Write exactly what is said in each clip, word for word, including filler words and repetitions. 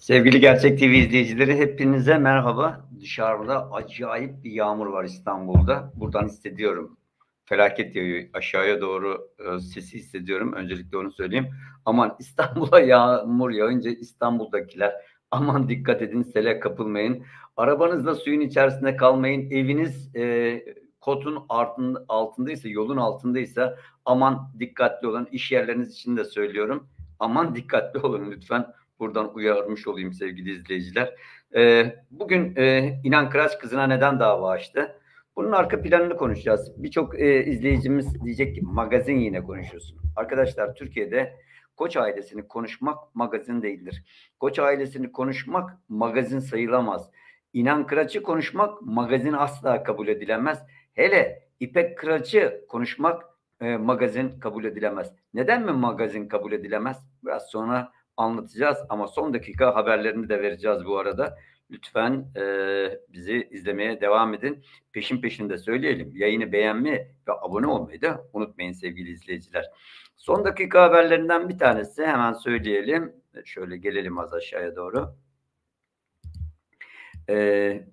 Sevgili Gerçek T V izleyicileri hepinize merhaba. Dışarıda acayip bir yağmur var İstanbul'da. Buradan hissediyorum. Felaket yağıyor. Aşağıya doğru e, sesi hissediyorum. Öncelikle onu söyleyeyim. Aman İstanbul'a yağmur yağınca İstanbul'dakiler aman dikkat edin, sele kapılmayın. Arabanızda suyun içerisinde kalmayın. Eviniz e, kotun altında, altındaysa, yolun altındaysa aman dikkatli olun. İş yerleriniz için de söylüyorum. Aman dikkatli olun lütfen. Buradan uyarmış olayım sevgili izleyiciler. Ee, bugün e, İnan Kıraç kızına neden dava açtı? Bunun arka planını konuşacağız. Birçok e, izleyicimiz diyecek ki magazin yine konuşuyorsun. Arkadaşlar Türkiye'de Koç ailesini konuşmak magazin değildir. Koç ailesini konuşmak magazin sayılamaz. İnan Kıraç'ı konuşmak magazin asla kabul edilemez. Hele İpek Kıraç'ı konuşmak e, magazin kabul edilemez. Neden mi magazin kabul edilemez? Biraz sonra anlatacağız ama son dakika haberlerini de vereceğiz bu arada. Lütfen e, bizi izlemeye devam edin. Peşin peşin de söyleyelim. Yayını beğenmeyi ve abone olmayı da unutmayın sevgili izleyiciler. Son dakika haberlerinden bir tanesi hemen söyleyelim. Şöyle gelelim az aşağıya doğru. Ee,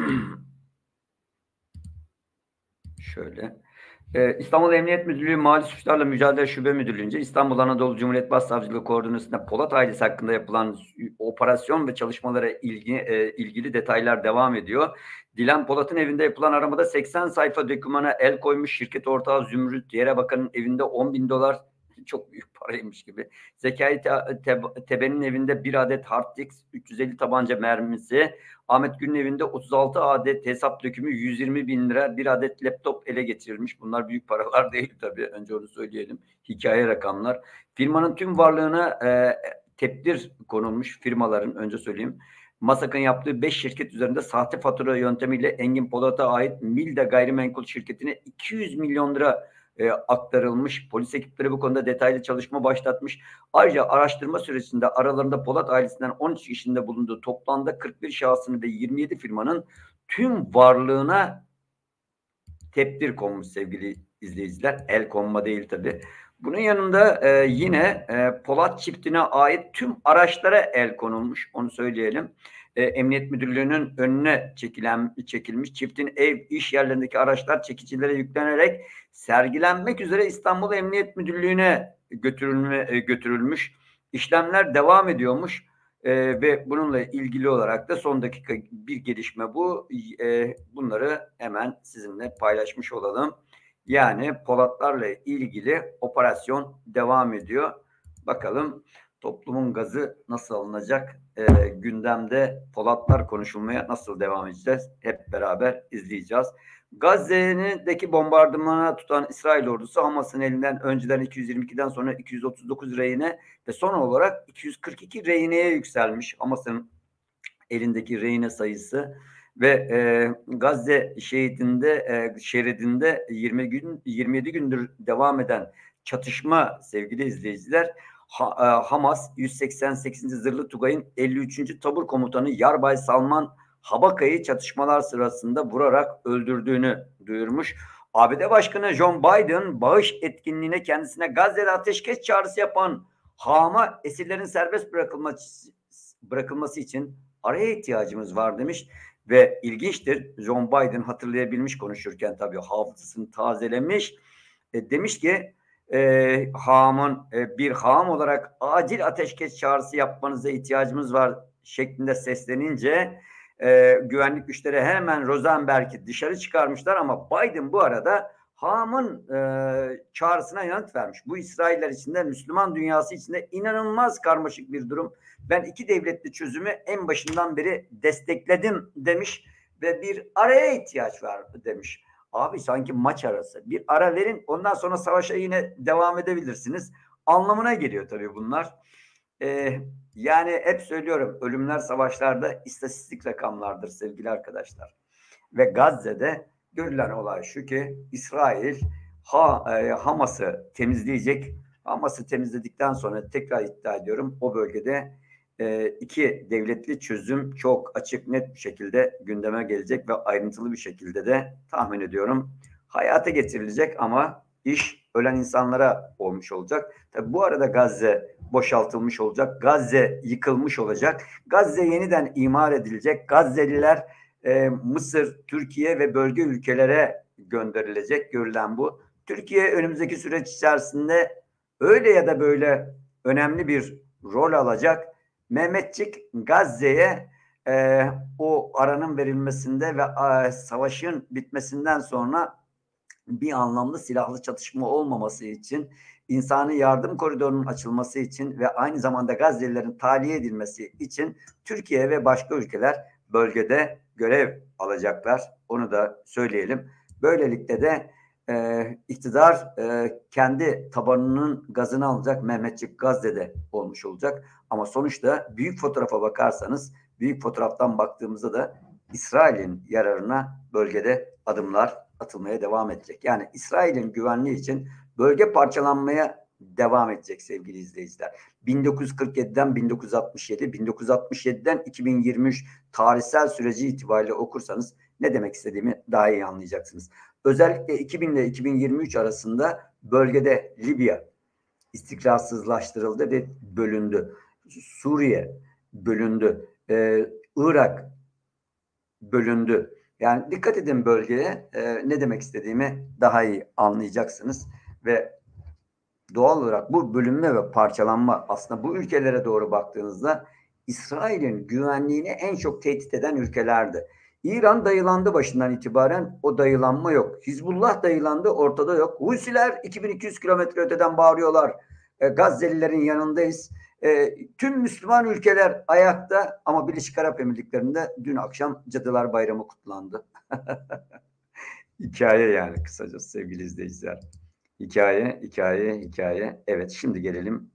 şöyle. Ee, İstanbul Emniyet Müdürlüğü Mali Suçlarla Mücadele Şube Müdürlüğü'nce İstanbul Anadolu Cumhuriyet Başsavcılığı koordinasyonunda Polat ailesi hakkında yapılan operasyon ve çalışmalara ilgi, e, ilgili detaylar devam ediyor. Dilan Polat'ın evinde yapılan aramada seksen sayfa dokümana el koymuş şirket ortağı Zümrüt Yere Bakan'ın evinde on bin dolar çok büyük paraymış gibi. Zekai Tebe'nin evinde bir adet hard disk, üç yüz elli tabanca mermisi, Ahmet Gül'ün evinde otuz altı adet hesap dökümü, yüz yirmi bin lira, bir adet laptop ele geçirilmiş. Bunlar büyük paralar değil tabii. Önce onu söyleyelim. Hikaye rakamlar. Firmanın tüm varlığına e, tepdir konulmuş firmaların, önce söyleyeyim. MASAK'ın yaptığı beş şirket üzerinde sahte fatura yöntemiyle Engin Polat'a ait Milde Gayrimenkul şirketine iki yüz milyon lira e, aktarılmış. Polis ekipleri bu konuda detaylı çalışma başlatmış. Ayrıca araştırma süresinde aralarında Polat ailesinden on üç kişinin bulunduğu toplamda kırk bir şahsının ve yirmi yedi firmanın tüm varlığına tepdir konmuş sevgili izleyiciler. El konma değil tabii. Bunun yanında e, yine e, Polat çiftine ait tüm araçlara el konulmuş. Onu söyleyelim. E, Emniyet Müdürlüğü'nün önüne çekilen, çekilmiş çiftin ev, iş yerlerindeki araçlar çekicilere yüklenerek sergilenmek üzere İstanbul Emniyet Müdürlüğü'ne götürülme, e, götürülmüş. İşlemler devam ediyormuş. E, ve bununla ilgili olarak da son dakika bir gelişme bu. E, bunları hemen sizinle paylaşmış olalım. Yani Polatlarla ilgili operasyon devam ediyor. Bakalım toplumun gazı nasıl alınacak? E, gündemde Polatlar konuşulmaya nasıl devam edeceğiz? Hep beraber izleyeceğiz. Gazze'deki bombardımana tutan İsrail ordusu Hamas'ın elinden önceden iki yüz yirmi ikiden sonra iki yüz otuz dokuz rehine ve son olarak iki yüz kırk iki rehineye yükselmiş. Hamas'ın elindeki rehine sayısı ve e, Gazze şehidinde e, şeridinde yirmi gün yirmi yedi gündür devam eden çatışma sevgili izleyiciler, ha, e, Hamas yüz seksen sekizinci Zırhlı Tugay'ın elli üçüncü Tabur Komutanı Yarbay Salman Habakay'ı çatışmalar sırasında vurarak öldürdüğünü duyurmuş. A B D Başkanı John Biden bağış etkinliğine kendisine Gazze'de ateşkes çağrısı yapan Hama esirlerin serbest bırakılması, bırakılması için araya ihtiyacımız var demiş ve ilginçtir. John Biden hatırlayabilmiş konuşurken tabii hafızasını tazelemiş. E, demiş ki e, Ham'ın e, bir Ham olarak acil ateşkes çağrısı yapmanıza ihtiyacımız var şeklinde seslenince e, güvenlik güçleri hemen Rosenberg'i dışarı çıkarmışlar ama Biden bu arada Ham'ın e, çağrısına yanıt vermiş. Bu İsrailler içinde, Müslüman dünyası içinde inanılmaz karmaşık bir durum. Ben iki devletli çözümü en başından beri destekledim demiş ve bir araya ihtiyaç var demiş. Abi sanki maç arası. Bir ara verin, ondan sonra savaşa yine devam edebilirsiniz. Anlamına geliyor tabii bunlar. Ee, yani hep söylüyorum, ölümler savaşlarda istatistik rakamlardır sevgili arkadaşlar. Ve Gazze'de görülen olay şu ki İsrail ha, e, Hamas'ı temizleyecek. Hamas'ı temizledikten sonra tekrar iddia ediyorum o bölgede e, iki devletli çözüm çok açık net bir şekilde gündeme gelecek ve ayrıntılı bir şekilde de tahmin ediyorum hayata getirilecek ama iş ölen insanlara olmuş olacak. Tabii bu arada Gazze boşaltılmış olacak. Gazze yıkılmış olacak. Gazze yeniden imar edilecek. Gazze'liler e, Mısır, Türkiye ve bölge ülkelere gönderilecek. Görülen bu. Türkiye önümüzdeki süreç içerisinde öyle ya da böyle önemli bir rol alacak. Mehmetçik Gazze'ye e, o aranın verilmesinde ve e, savaşın bitmesinden sonra bir anlamda silahlı çatışma olmaması için, insani yardım koridorunun açılması için ve aynı zamanda Gazze'lilerin tahliye edilmesi için Türkiye ve başka ülkeler bölgede görev alacaklar. Onu da söyleyelim. Böylelikle de e, iktidar e, kendi tabanının gazını alacak, Mehmetçik Gazze'de olmuş olacak. Ama sonuçta büyük fotoğrafa bakarsanız, büyük fotoğraftan baktığımızda da İsrail'in yararına bölgede adımlar atılmaya devam edecek. Yani İsrail'in güvenliği için bölge parçalanmaya devam edecek sevgili izleyiciler. bin dokuz yüz kırk yediden bin dokuz yüz altmış yedi, bin dokuz yüz altmış yediden iki bin yirmi üç tarihsel süreci itibariyle okursanız ne demek istediğimi daha iyi anlayacaksınız. Özellikle iki bin ile iki bin yirmi üç arasında bölgede Libya istikrarsızlaştırıldı ve bölündü. Suriye bölündü. Ee, Irak bölündü. Yani dikkat edin bölgeye, e, ne demek istediğimi daha iyi anlayacaksınız ve doğal olarak bu bölünme ve parçalanma aslında bu ülkelere doğru baktığınızda İsrail'in güvenliğini en çok tehdit eden ülkelerdi. İran dayılandı başından itibaren, o dayılanma yok. Hizbullah dayılandı, ortada yok. Husiler iki bin iki yüz kilometre öteden bağırıyorlar. E, Gazze'lilerin yanındayız. E, tüm Müslüman ülkeler ayakta ama Birleşik Arap Emirlikleri'nde dün akşam Cadılar Bayramı kutlandı. Hikaye yani kısacası sevgili izleyiciler. Hikaye, hikaye, hikaye. Evet, şimdi gelelim.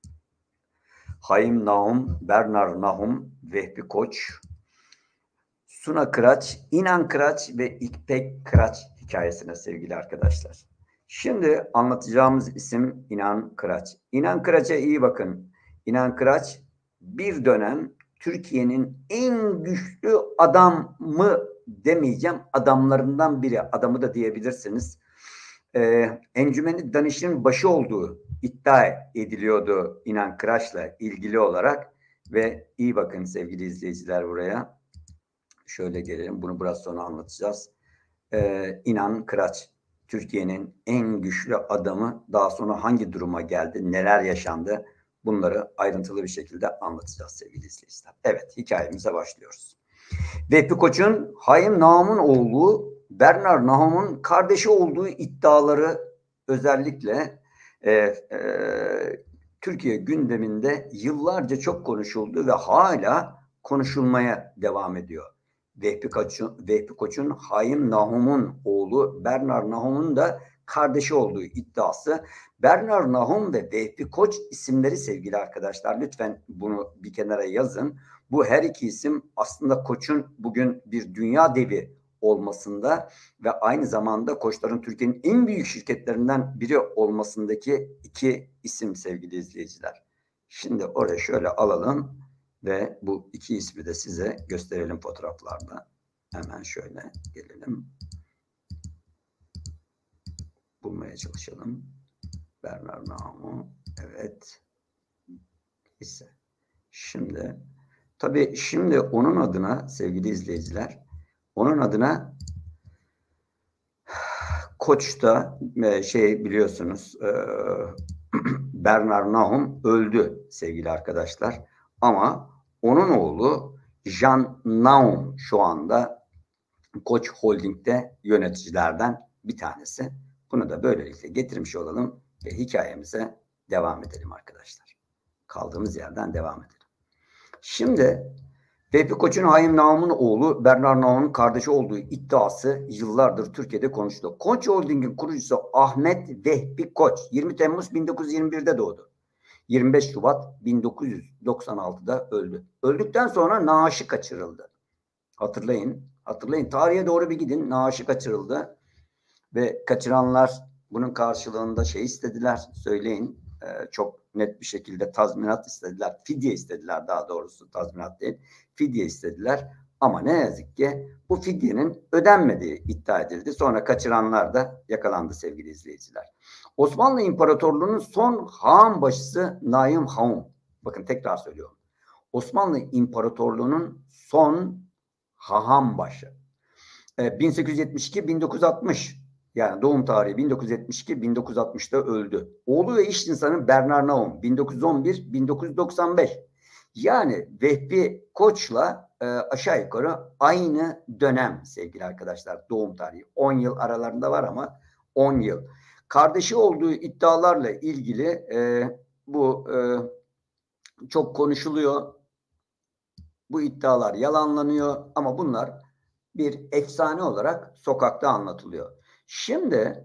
Haim Nahum, Bernard Nahum, Vehbi Koç, Suna Kıraç, İnan Kıraç ve İpek Kıraç hikayesine sevgili arkadaşlar. Şimdi anlatacağımız isim İnan Kıraç. İnan Kıraç'a iyi bakın. İnan Kıraç bir dönem Türkiye'nin en güçlü adamı demeyeceğim, adamlarından biri. Adamı da diyebilirsiniz. Ee, Encümeni Danış'ın başı olduğu iddia ediliyordu İnan Kıraç'la ilgili olarak. Ve iyi bakın sevgili izleyiciler buraya. Şöyle gelelim. Bunu biraz sonra anlatacağız. Ee, İnan Kıraç, Türkiye'nin en güçlü adamı, daha sonra hangi duruma geldi, neler yaşandı, bunları ayrıntılı bir şekilde anlatacağız sevgili izleyiciler. Evet, hikayemize başlıyoruz. Vehbi Koç'un Haim Nahum'un oğlu Bernard Nahum'un kardeşi olduğu iddiaları özellikle e, e, Türkiye gündeminde yıllarca çok konuşuldu ve hala konuşulmaya devam ediyor. Vehbi Koç'un, Vehbi Koç'un Haim Nahum'un oğlu Bernard Nahum'un da kardeşi olduğu iddiası. Bernard Nahum ve Vehbi Koç isimleri sevgili arkadaşlar, lütfen bunu bir kenara yazın. Bu her iki isim aslında Koç'un bugün bir dünya devi olmasında ve aynı zamanda Koçların Türkiye'nin en büyük şirketlerinden biri olmasındaki iki isim sevgili izleyiciler. Şimdi oraya şöyle alalım ve bu iki ismi de size gösterelim fotoğraflarda. Hemen şöyle gelelim. Bulmaya çalışalım. Bernard Nahum. Evet. Ise. Şimdi tabii şimdi onun adına sevgili izleyiciler, onun adına Koç'ta şey biliyorsunuz e, Bernard Nahum öldü sevgili arkadaşlar. Ama onun oğlu Jean Nahum şu anda Koç Holding'de yöneticilerden bir tanesi. Bunu da böylelikle getirmiş olalım ve hikayemize devam edelim arkadaşlar. Kaldığımız yerden devam edelim. Şimdi Vehbi Koç'un Haim Nahum'un oğlu Bernard Nahum'un kardeşi olduğu iddiası yıllardır Türkiye'de konuşuldu. Koç Holding'in kurucusu Ahmet Vehbi Koç yirmi Temmuz bin dokuz yüz yirmi bir'de doğdu. yirmi beş Şubat bin dokuz yüz doksan altı'da öldü. Öldükten sonra naaşı kaçırıldı. Hatırlayın, hatırlayın. Tarihe doğru bir gidin. Naaşı kaçırıldı ve kaçıranlar bunun karşılığında şey istediler. Söyleyin. Ee, çok net bir şekilde tazminat istediler. Fidye istediler daha doğrusu. Tazminat değil. Fidye istediler. Ama ne yazık ki bu fidyenin ödenmediği iddia edildi. Sonra kaçıranlar da yakalandı sevgili izleyiciler. Osmanlı İmparatorluğu'nun son Hağan başısı Naim Haum. Bakın tekrar söylüyorum. Osmanlı İmparatorluğu'nun son Hağan başı. E, bin sekiz yüz yetmiş iki bin dokuz yüz altmış, yani doğum tarihi bin dokuz yüz yetmiş iki bin dokuz yüz altmışta öldü. Oğlu ve iş insanı Bernard Naum bin dokuz yüz on bir bin dokuz yüz doksan beş. Yani Vehbi Koç'la e, aşağı yukarı aynı dönem sevgili arkadaşlar, doğum tarihi. on yıl aralarında var ama on yıl. Kardeşi olduğu iddialarla ilgili e, bu e, çok konuşuluyor. Bu iddialar yalanlanıyor ama bunlar bir efsane olarak sokakta anlatılıyor. Şimdi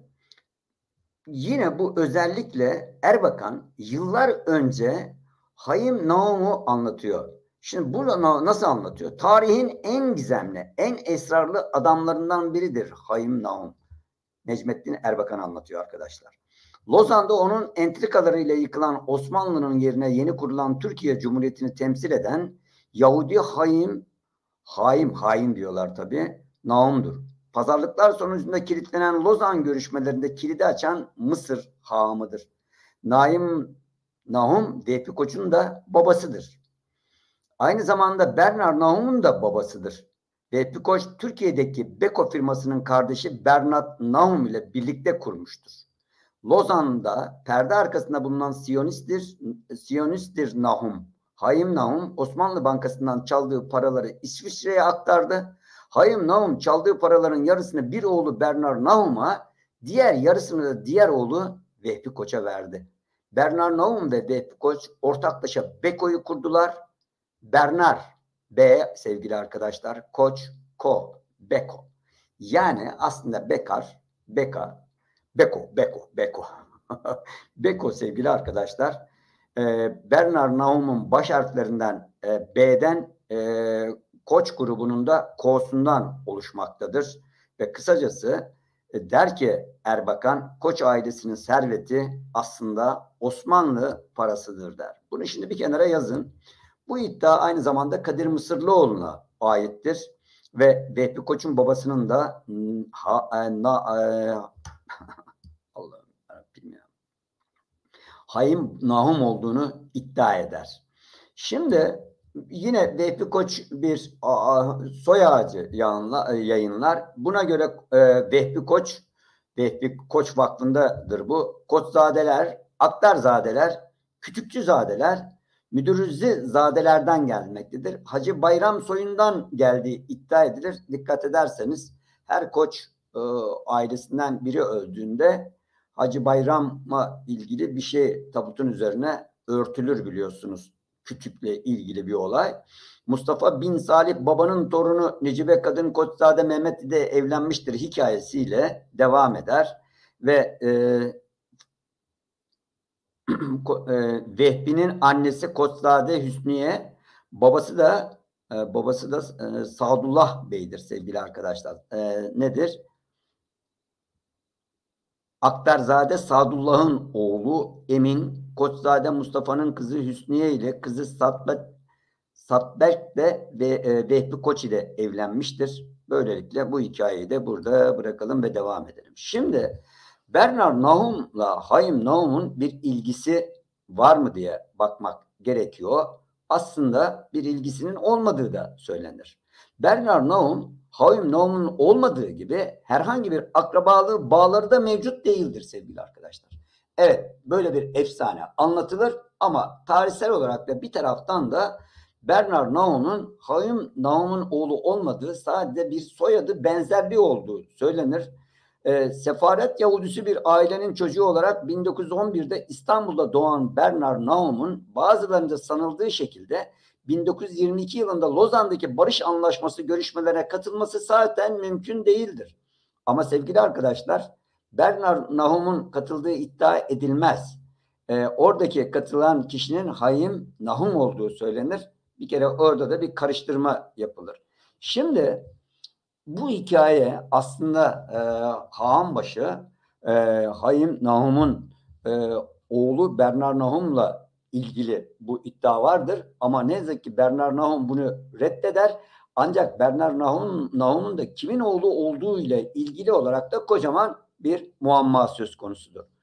yine bu özellikle Erbakan yıllar önce Hayim Naum'u anlatıyor. Şimdi bu nasıl anlatıyor? Tarihin en gizemli, en esrarlı adamlarından biridir Hayim Naum. Necmettin Erbakan anlatıyor arkadaşlar. Lozan'da onun entrikalarıyla yıkılan Osmanlı'nın yerine yeni kurulan Türkiye Cumhuriyeti'ni temsil eden Yahudi Hayim, Haim, Haim diyorlar tabii, Naum'dur. Pazarlıklar sonucunda kilitlenen Lozan görüşmelerinde kilidi açan Mısır Haam'ıdır. Naim Nahum, Vehbi Koç'un da babasıdır. Aynı zamanda Bernard Nahum'un da babasıdır. Vehbi Koç, Türkiye'deki Beko firmasının kardeşi Bernard Nahum ile birlikte kurmuştur. Lozan'da perde arkasında bulunan Siyonisttir, Siyonisttir Nahum. Hayim Nahum, Osmanlı Bankası'ndan çaldığı paraları İsviçre'ye aktardı. Hayim Nahum çaldığı paraların yarısını bir oğlu Bernard Nahum'a, diğer yarısını da diğer oğlu Vehbi Koç'a verdi. Bernard Nahum ve Vehbi Koç ortaklaşa Beko'yu kurdular. Bernard, B sevgili arkadaşlar, Koç, Ko, Beko. Yani aslında Bekar, Beka, Beko, Beko, Beko. Beko sevgili arkadaşlar, e, Bernard Nahum'un baş harflerinden e, B'den e, Koç grubunun da K'sundan oluşmaktadır. Ve kısacası e, der ki Erbakan, Koç ailesinin serveti aslında Osmanlı parasıdır der. Bunu şimdi bir kenara yazın. Bu iddia aynı zamanda Kadir Mısırlıoğlu'na aittir. Ve Vehbi Koç'un babasının da ha, e, na, e, Allah'ım bilmiyorum. Hayim Nahum olduğunu iddia eder. Şimdi yine Vehbi Koç bir a, soy ağacı yayınlar. Buna göre e, Vehbi Koç, Vehbi Koç Vakfı'ndadır bu. Koçzadeler, Aktarzadeler, Kütükçüzadeler, Müdürrüzzadelerden gelmektedir. Hacı Bayram soyundan geldiği iddia edilir. Dikkat ederseniz her Koç e, ailesinden biri öldüğünde Hacı Bayram'la ilgili bir şey tabutun üzerine örtülür biliyorsunuz. Kütük'le ilgili bir olay. Mustafa bin Salih babanın torunu Necibe Kadın Koçzade Mehmet ile evlenmiştir hikayesiyle devam eder. Ve e, Vehbi'nin annesi Koçzade Hüsniye, babası da e, babası da e, Sadullah Bey'dir sevgili arkadaşlar. E, nedir? Aktarzade Sadullah'ın oğlu Emin, Koçzade Mustafa'nın kızı Hüsniye ile kızı Satbet, Satberk de ve e, Vehbi Koç ile evlenmiştir. Böylelikle bu hikayeyi de burada bırakalım ve devam edelim. Şimdi Bernard Nahum'la Hayim Nahum'un bir ilgisi var mı diye bakmak gerekiyor. Aslında bir ilgisinin olmadığı da söylenir. Bernard Nahum, Hayim Nahum'un olmadığı gibi herhangi bir akrabalığı bağları da mevcut değildir sevgili arkadaşlar. Evet, böyle bir efsane anlatılır ama tarihsel olarak da bir taraftan da Bernard Nahum'un Hayim Nahum'un oğlu olmadığı, sadece bir soyadı benzerliği olduğu söylenir. E, Sefaret Yahudisi bir ailenin çocuğu olarak bin dokuz yüz on birde İstanbul'da doğan Bernard Nahum'un bazılarınca sanıldığı şekilde bin dokuz yüz yirmi iki yılında Lozan'daki barış anlaşması görüşmelerine katılması zaten mümkün değildir. Ama sevgili arkadaşlar, Bernard Nahum'un katıldığı iddia edilmez. E, oradaki katılan kişinin Hayim Nahum olduğu söylenir. Bir kere orada da bir karıştırma yapılır. Şimdi bu hikaye aslında e, Hağanbaşı e, Hayim Nahum'un e, oğlu Bernard Nahum'la ilgili bu iddia vardır. Ama ne yazık ki Bernard Nahum bunu reddeder. Ancak Bernard Nahum, Nahum'un da kimin oğlu olduğu ile ilgili olarak da kocaman bir muamma söz konusudur.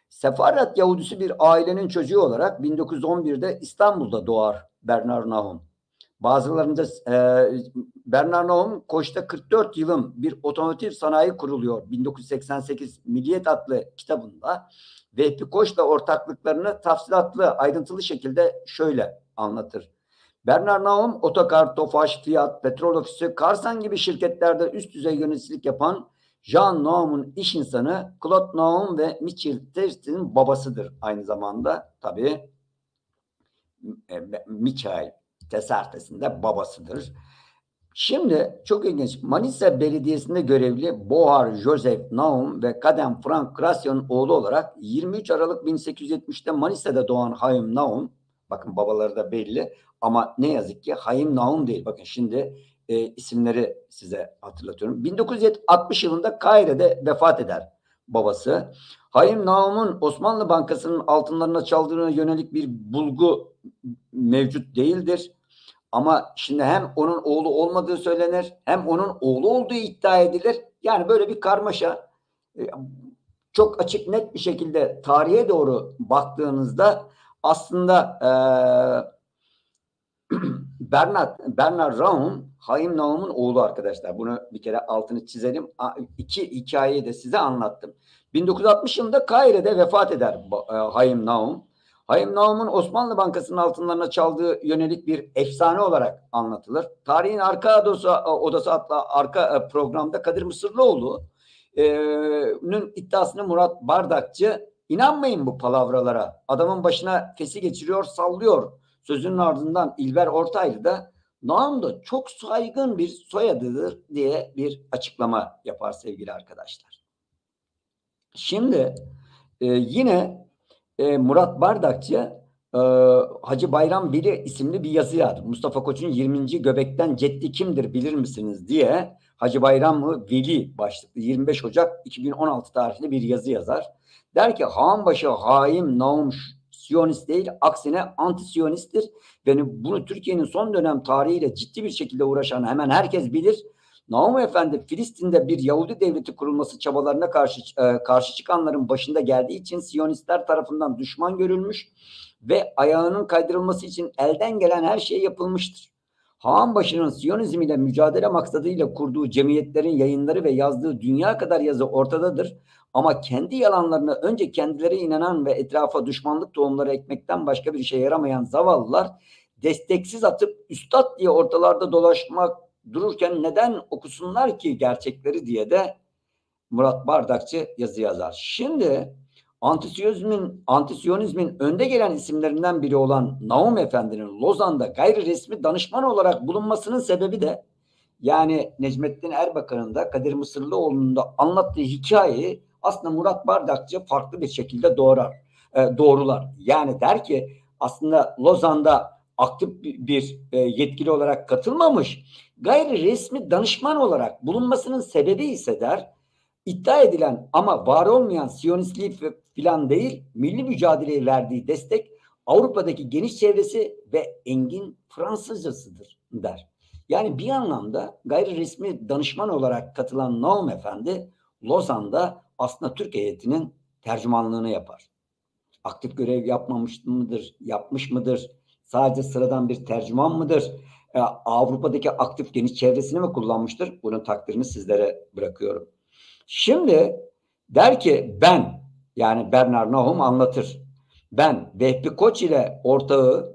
Sefaret Yahudisi bir ailenin çocuğu olarak bin dokuz yüz on birde İstanbul'da doğar Bernard Nahum. Bazılarında e, Bernard Nahum Koç'ta kırk dört yılın bir otomotiv sanayi kuruluyor. bin dokuz yüz seksen sekiz Milliyet adlı kitabında Vehbi Koç'la ortaklıklarını tafsilatlı, ayrıntılı şekilde şöyle anlatır. Bernard Nahum, Otokar, Tofaş, Fiat, Petrol Ofisi, Karsan gibi şirketlerde üst düzey yöneticilik yapan Jean Nahum'un iş insanı, Claude Nahum ve Michel Ters'in babasıdır aynı zamanda. Tabii Michael Tesartes'in de babasıdır. Şimdi çok ilginç. Manisa Belediyesi'nde görevli Bohar Joseph Nahum ve Kadem Frank Gracia'nın oğlu olarak yirmi üç Aralık bin sekiz yüz yetmişte Manisa'da doğan Haim Nahum, bakın babaları da belli ama ne yazık ki Haim Nahum değil. Bakın şimdi e, isimleri size hatırlatıyorum. bin dokuz yüz altmış yılında Kahire'de vefat eder babası. Haim Nahum'un Osmanlı Bankası'nın altınlarına çaldığına yönelik bir bulgu mevcut değildir. Ama şimdi hem onun oğlu olmadığı söylenir, hem onun oğlu olduğu iddia edilir. Yani böyle bir karmaşa. Çok açık, net bir şekilde tarihe doğru baktığınızda aslında e, Bernard, Bernard Nahum, Haim Nahum'un oğlu arkadaşlar. Bunu bir kere altını çizelim. İki hikayeyi de size anlattım. bin dokuz yüz altmış yılında Kahire'de vefat eder e, Haim Nahum. Haim Nahum'un Osmanlı Bankası'nın altınlarına çaldığı yönelik bir efsane olarak anlatılır. Tarihin Arka Odası, Odası adlı arka programda Kadir Mısırlıoğlu'nun iddiasını Murat Bardakçı, inanmayın bu palavralara, adamın başına fesi geçiriyor, sallıyor. Sözünün ardından İlber Ortaylı da Nahum da çok saygın bir soyadıdır diye bir açıklama yapar sevgili arkadaşlar. Şimdi e, yine e, Murat Bardakçı e, Hacı Bayram Veli isimli bir yazı yazdı. Mustafa Koç'un yirminci Göbekten Ceddi kimdir bilir misiniz diye Hacı Bayram Veli başlıklı yirmi beş Ocak iki bin on altı tarihli bir yazı yazar. Der ki Hanbaşı Haim Nahum Siyonist değil, aksine anti-Siyonisttir. Ve bunu Türkiye'nin son dönem tarihiyle ciddi bir şekilde uğraşan hemen herkes bilir. Nahum Efendi Filistin'de bir Yahudi devleti kurulması çabalarına karşı e, karşı çıkanların başında geldiği için Siyonistler tarafından düşman görülmüş ve ayağının kaydırılması için elden gelen her şey yapılmıştır. Haanbaşı'nın Siyonizm ile mücadele maksadıyla kurduğu cemiyetlerin yayınları ve yazdığı dünya kadar yazı ortadadır. Ama kendi yalanlarına önce kendileri inanan ve etrafa düşmanlık tohumları ekmekten başka bir işe yaramayan zavallılar desteksiz atıp üstad diye ortalarda dolaşmak dururken neden okusunlar ki gerçekleri diye de Murat Bardakçı yazı yazar. Şimdi antisiyonizmin, antisiyonizmin önde gelen isimlerinden biri olan Nahum Efendi'nin Lozan'da gayri resmi danışman olarak bulunmasının sebebi de yani Necmettin Erbakan'ın da Kadir Mısırlıoğlu'nun da anlattığı hikayeyi aslında Murat Bardakçı farklı bir şekilde doğrar, e, doğrular. Yani der ki aslında Lozan'da aktif bir e, yetkili olarak katılmamış, gayri resmi danışman olarak bulunmasının sebebi ise der, iddia edilen ama var olmayan Siyonistliği filan değil, milli mücadeleye verdiği destek Avrupa'daki geniş çevresi ve engin Fransızcasıdır der. Yani bir anlamda gayri resmi danışman olarak katılan Nahum Efendi Lozan'da aslında Türk heyetinin tercümanlığını yapar. Aktif görev yapmamış mıdır, yapmış mıdır? Sadece sıradan bir tercüman mıdır? Ee, Avrupa'daki aktif geniş çevresini mi kullanmıştır? Bunun takdirini sizlere bırakıyorum. Şimdi der ki ben, yani Bernard Nahum anlatır. Ben Vehbi Koç ile ortağı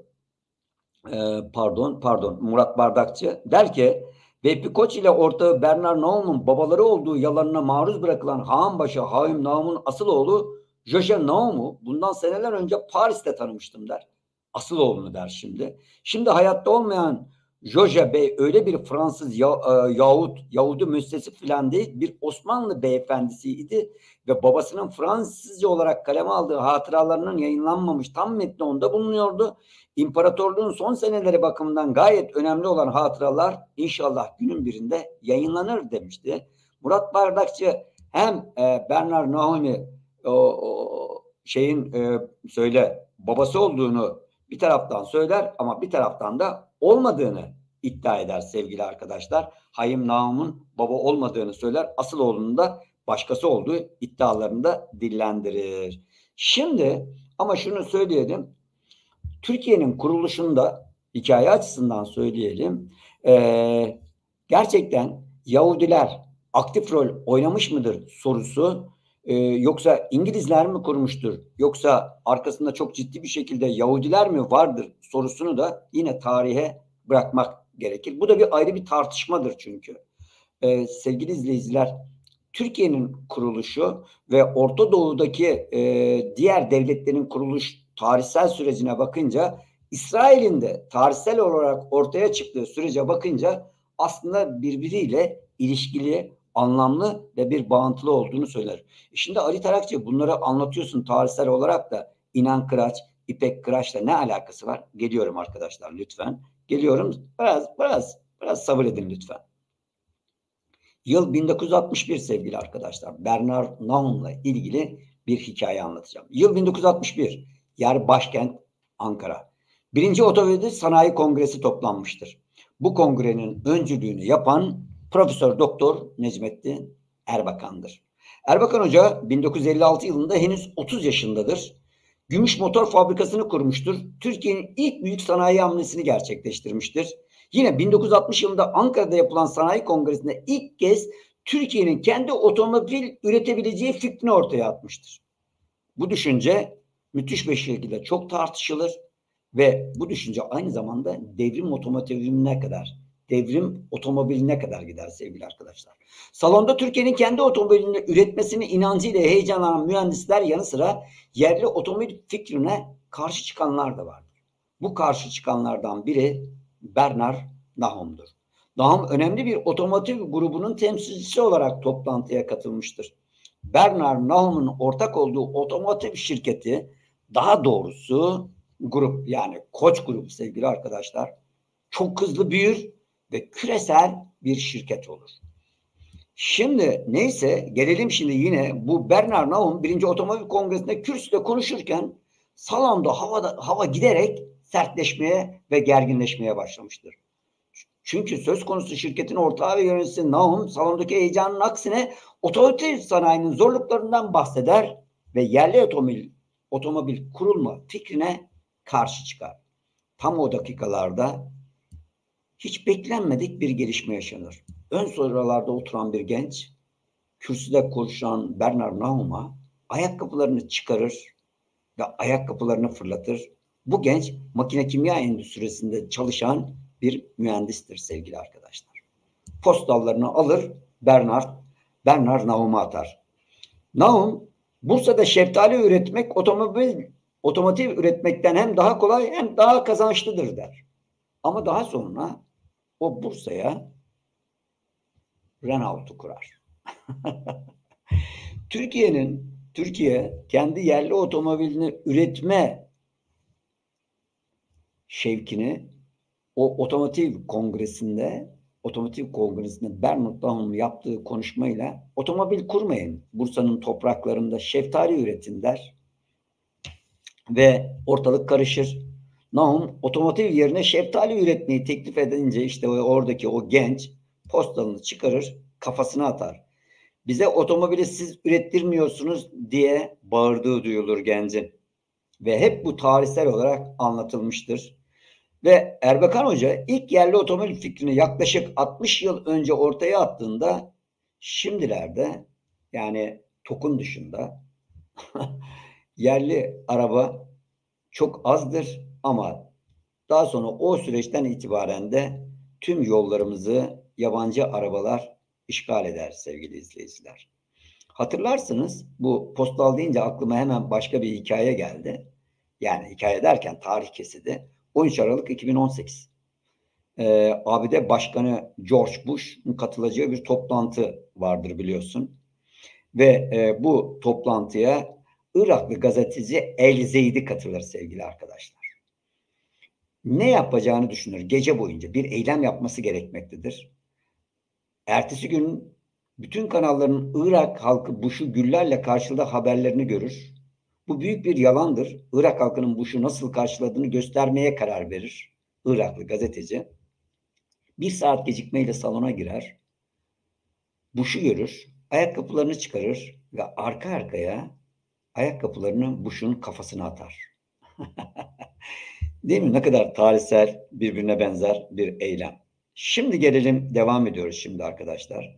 e, pardon pardon Murat Bardakçı der ki Vehbi Koç ile ortağı Bernard Nahum'un babaları olduğu yalanına maruz bırakılan Haanbaşı Haim Nahum'un asıl oğlu Joje Nahum'u bundan seneler önce Paris'te tanımıştım der. Asıl oğlunu der şimdi. Şimdi hayatta olmayan Joje Bey öyle bir Fransız ya, e, Yahut Yahudi müstesip filan değil, bir Osmanlı beyefendisiydi ve babasının Fransızca olarak kaleme aldığı hatıralarının yayınlanmamış tam metni onda bulunuyordu. İmparatorluğun son seneleri bakımından gayet önemli olan hatıralar inşallah günün birinde yayınlanır demişti. Murat Bardakçı hem e, Bernard Nahum'u o, o şeyin e, söyle babası olduğunu bir taraftan söyler ama bir taraftan da olmadığını iddia eder sevgili arkadaşlar. Haim Nahum'un baba olmadığını söyler. Asıl oğlunun da başkası olduğu iddialarını da dillendirir. Şimdi ama şunu söyleyelim. Türkiye'nin kuruluşunda hikaye açısından söyleyelim. E, gerçekten Yahudiler aktif rol oynamış mıdır sorusu, e, yoksa İngilizler mi kurmuştur, yoksa arkasında çok ciddi bir şekilde Yahudiler mi vardır sorusunu da yine tarihe bırakmak gerekir. Bu da bir ayrı bir tartışmadır çünkü. E, sevgili izleyiciler, Türkiye'nin kuruluşu ve Orta Doğu'daki e, diğer devletlerin kuruluş tarihsel sürecine bakınca, İsrail'in de tarihsel olarak ortaya çıktığı sürece bakınca aslında birbiriyle ilişkili, anlamlı ve bir bağıntılı olduğunu söyler. Şimdi Ali Tarakçı bunları anlatıyorsun tarihsel olarak da, İnan Kıraç, İpek Kıraç'la ne alakası var? Geliyorum arkadaşlar lütfen. Geliyorum. Biraz biraz biraz sabır edin lütfen. Yıl bin dokuz yüz altmış bir sevgili arkadaşlar. Bernard Nahum'la ilgili bir hikaye anlatacağım. Yıl bin dokuz yüz altmış bir. Yer başkent Ankara. Birinci Otomobil Sanayi Kongresi toplanmıştır. Bu kongrenin öncülüğünü yapan Profesör Doktor Necmettin Erbakan'dır. Erbakan Hoca bin dokuz yüz elli altı yılında henüz otuz yaşındadır. Gümüş motor fabrikasını kurmuştur. Türkiye'nin ilk büyük sanayi hamlesini gerçekleştirmiştir. Yine bin dokuz yüz altmış yılında Ankara'da yapılan sanayi kongresinde ilk kez Türkiye'nin kendi otomobil üretebileceği fikrini ortaya atmıştır. Bu düşünce müthiş bir şekilde çok tartışılır ve bu düşünce aynı zamanda devrim otomobiline kadar, devrim otomobiline kadar gider sevgili arkadaşlar. Salonda Türkiye'nin kendi otomobilini üretmesini inancıyla heyecanlanan mühendisler yanı sıra yerli otomobil fikrine karşı çıkanlar da vardır. Bu karşı çıkanlardan biri Bernard Nahum'dur. Nahum önemli bir otomotiv grubunun temsilcisi olarak toplantıya katılmıştır. Bernard Nahum'un ortak olduğu otomotiv şirketi, daha doğrusu grup, yani Koç grubu sevgili arkadaşlar, çok hızlı büyür ve küresel bir şirket olur. Şimdi neyse, gelelim şimdi yine bu Bernard Nahum birinci Otomobil Kongresi'nde kürsüde konuşurken salonda havada, hava giderek sertleşmeye ve gerginleşmeye başlamıştır. Çünkü söz konusu şirketin ortağı ve yöneticisi Nahum salondaki heyecanın aksine otomotiv sanayinin zorluklarından bahseder ve yerli otomobil, otomobil kurulma fikrine karşı çıkar. Tam o dakikalarda hiç beklenmedik bir gelişme yaşanır. Ön sıralarda oturan bir genç, kürsüde konuşan Bernard Nahum'a ayakkabılarını çıkarır ve ayakkabılarını fırlatır. Bu genç makine kimya endüstrisinde çalışan bir mühendistir sevgili arkadaşlar. Postallarını alır, Bernard, Bernard Nahum'a atar. Nahum, Bursa'da şeftali üretmek otomobil, otomotiv üretmekten hem daha kolay hem daha kazançlıdır der. Ama daha sonra o Bursa'ya Renault'u kurar. Türkiye'nin Türkiye kendi yerli otomobilini üretme şevkini o otomotiv kongresinde otomotiv kongresinde Bernard Nahum'un yaptığı konuşmayla otomobil kurmayın, Bursa'nın topraklarında şeftali üretin der ve ortalık karışır. Nahum otomotiv yerine şeftali üretmeyi teklif edince işte oradaki o genç postalını çıkarır, kafasına atar. Bize otomobili siz ürettirmiyorsunuz diye bağırdığı duyulur gencin. Ve hep bu tarihsel olarak anlatılmıştır. Ve Erbakan Hoca ilk yerli otomobil fikrini yaklaşık altmış yıl önce ortaya attığında, şimdilerde yani TOK'un dışında yerli araba çok azdır ama daha sonra o süreçten itibaren de tüm yollarımızı yabancı arabalar işgal eder sevgili izleyiciler. Hatırlarsınız, bu postal deyince aklıma hemen başka bir hikaye geldi. Yani hikaye derken tarih kesidi. on üç Aralık iki bin on sekiz. Ee, A B D Başkanı George Bush'un katılacağı bir toplantı vardır biliyorsun. Ve e, bu toplantıya Iraklı gazeteci El Zeydi katılır sevgili arkadaşlar. Ne yapacağını düşünür. Gece boyunca bir eylem yapması gerekmektedir. Ertesi gün bütün kanalların Irak halkı Bush'u güllerle karşıladığı haberlerini görür. Bu büyük bir yalandır. Irak halkının Bush'u nasıl karşıladığını göstermeye karar verir Iraklı gazeteci. Bir saat gecikmeyle salona girer. Bush'u görür. Ayakkabılarını çıkarır ve arka arkaya ayakkabılarını Bush'un kafasına atar. Değil mi? Ne kadar tarihsel, birbirine benzer bir eylem. Şimdi gelelim, devam ediyoruz şimdi arkadaşlar.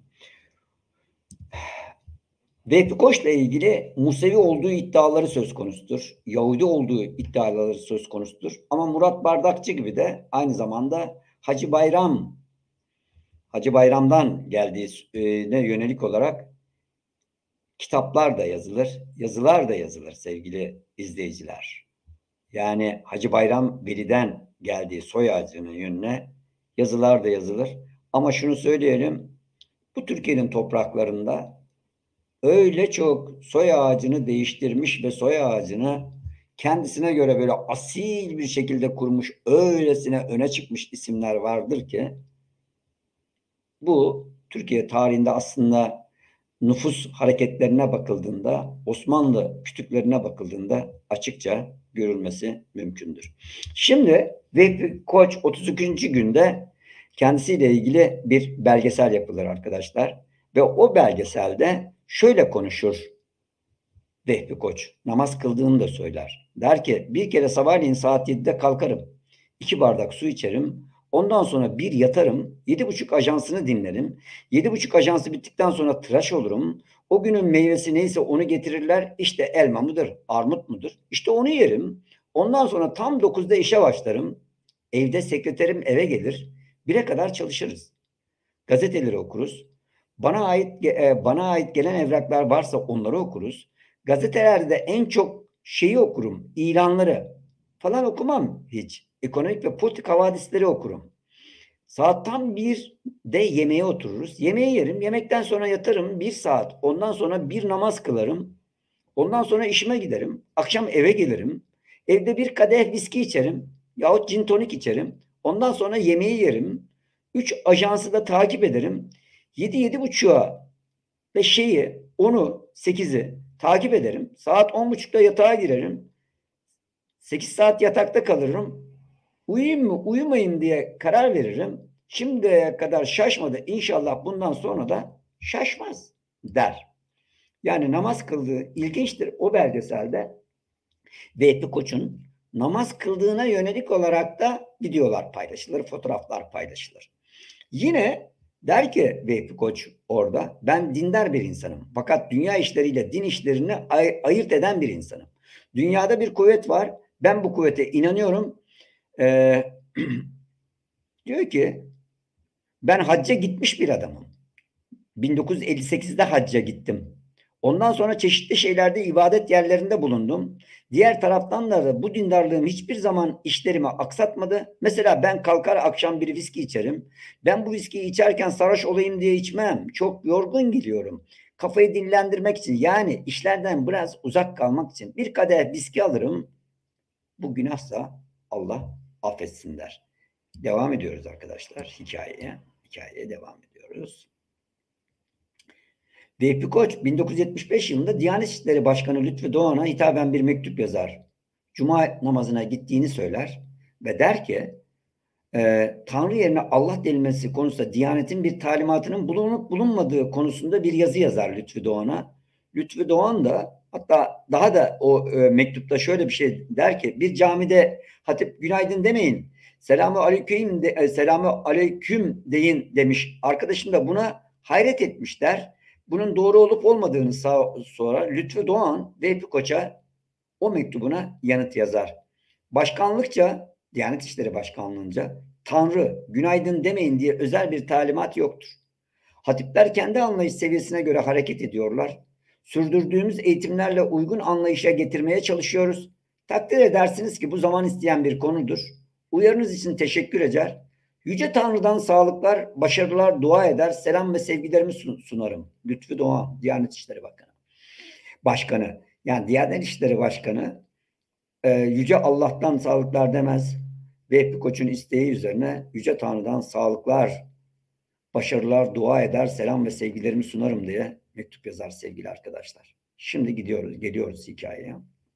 Vehbi Koç'la ilgili Musevi olduğu iddiaları söz konusudur. Yahudi olduğu iddiaları söz konusudur. Ama Murat Bardakçı gibi de aynı zamanda Hacı Bayram, Hacı Bayram'dan geldiğine yönelik olarak kitaplar da yazılır, yazılar da yazılır sevgili izleyiciler. Yani Hacı Bayram Veli'den geldiği soy ağacının yönüne yazılar da yazılır. Ama şunu söyleyelim, bu Türkiye'nin topraklarında öyle çok soy ağacını değiştirmiş ve soy ağacını kendisine göre böyle asil bir şekilde kurmuş, öylesine öne çıkmış isimler vardır ki bu Türkiye tarihinde aslında nüfus hareketlerine bakıldığında, Osmanlı kütüklerine bakıldığında açıkça görülmesi mümkündür. Şimdi Vehbi Koç otuz ikinci günde kendisiyle ilgili bir belgesel yapılır arkadaşlar. Ve o belgeselde şöyle konuşur Vehbi Koç. Namaz kıldığını da söyler. Der ki bir kere sabahleyin saat yedide kalkarım. İki bardak su içerim. Ondan sonra bir yatarım. Yedi buçuk ajansını dinlerim. Yedi buçuk ajansı bittikten sonra tıraş olurum. O günün meyvesi neyse onu getirirler. İşte elma mıdır, armut mudur? İşte onu yerim. Ondan sonra tam dokuzda işe başlarım. Evde sekreterim eve gelir. Bire kadar çalışırız. Gazeteleri okuruz. Bana ait bana ait gelen evraklar varsa onları okuruz. Gazetelerde en çok şeyi okurum, ilanları falan okumam hiç. Ekonomik ve politik havadisleri okurum. Saat tam birde yemeğe otururuz. Yemeği yerim. Yemekten sonra yatarım bir saat. Ondan sonra bir namaz kılarım. Ondan sonra işime giderim. Akşam eve gelirim. Evde bir kadeh viski içerim. Yahut gin tonik içerim. Ondan sonra yemeği yerim. Üç ajansı da takip ederim. Yedi, yedi buçuğa ve şeyi, onu, sekizi takip ederim. Saat on buçukta yatağa girerim. Sekiz saat yatakta kalırım. Uyuyayım mı, uyumayayım diye karar veririm. Şimdiye kadar şaşmadı. İnşallah bundan sonra da şaşmaz der. Yani namaz kıldığı ilginçtir o belgeselde. Vehbi Koç'un namaz kıldığına yönelik olarak da videolar paylaşılır, fotoğraflar paylaşılır. Yine der ki Vehbi Koç orada, ben dindar bir insanım. Fakat dünya işleriyle din işlerini ay- ayırt eden bir insanım. Dünyada bir kuvvet var. Ben bu kuvvete inanıyorum. Ee, diyor ki ben hacca gitmiş bir adamım. bin dokuz yüz elli sekizde hacca gittim. Ondan sonra çeşitli şeylerde ibadet yerlerinde bulundum. Diğer taraftan da bu dindarlığım hiçbir zaman işlerimi aksatmadı. Mesela ben kalkar akşam bir viski içerim. Ben bu viskiyi içerken sarhoş olayım diye içmem. Çok yorgun geliyorum. Kafayı dinlendirmek için, yani işlerden biraz uzak kalmak için bir kadeh viski alırım. Bu günahsa Allah affetsin der. Devam ediyoruz arkadaşlar hikayeye. Hikayeye devam ediyoruz. Vehbi Koç bin dokuz yüz yetmiş beş yılında Diyanet İşleri Başkanı Lütfü Doğan'a hitaben bir mektup yazar. Cuma namazına gittiğini söyler ve der ki e, Tanrı yerine Allah denilmesi konusunda Diyanet'in bir talimatının bulunup bulunmadığı konusunda bir yazı yazar Lütfü Doğan'a. Lütfü Doğan da hatta daha da o e, mektupta şöyle bir şey der ki bir camide hatip günaydın demeyin. Selamu aleyküm, de, e, selamu aleyküm deyin demiş. Arkadaşım da buna hayret etmiş der. Bunun doğru olup olmadığını sonra Lütfü Doğan Vehbi Koç'a o mektubuna yanıt yazar. Başkanlıkça, Diyanet İşleri Başkanlığı'nca Tanrı günaydın demeyin diye özel bir talimat yoktur. Hatipler kendi anlayış seviyesine göre hareket ediyorlar. Sürdürdüğümüz eğitimlerle uygun anlayışa getirmeye çalışıyoruz. Takdir edersiniz ki bu zaman isteyen bir konudur. Uyarınız için teşekkür eder. Yüce Tanrı'dan sağlıklar, başarılar dua eder, selam ve sevgilerimi sunarım. Lütfü Doğan, Diyanet İşleri Bakanı. Başkanı, yani Diyanet İşleri Başkanı e, Yüce Allah'tan sağlıklar demez. Vehbi Koç'un isteği üzerine Yüce Tanrı'dan sağlıklar, başarılar dua eder, selam ve sevgilerimi sunarım diye mektup yazar sevgili arkadaşlar. Şimdi gidiyoruz, geliyoruz hikayeye.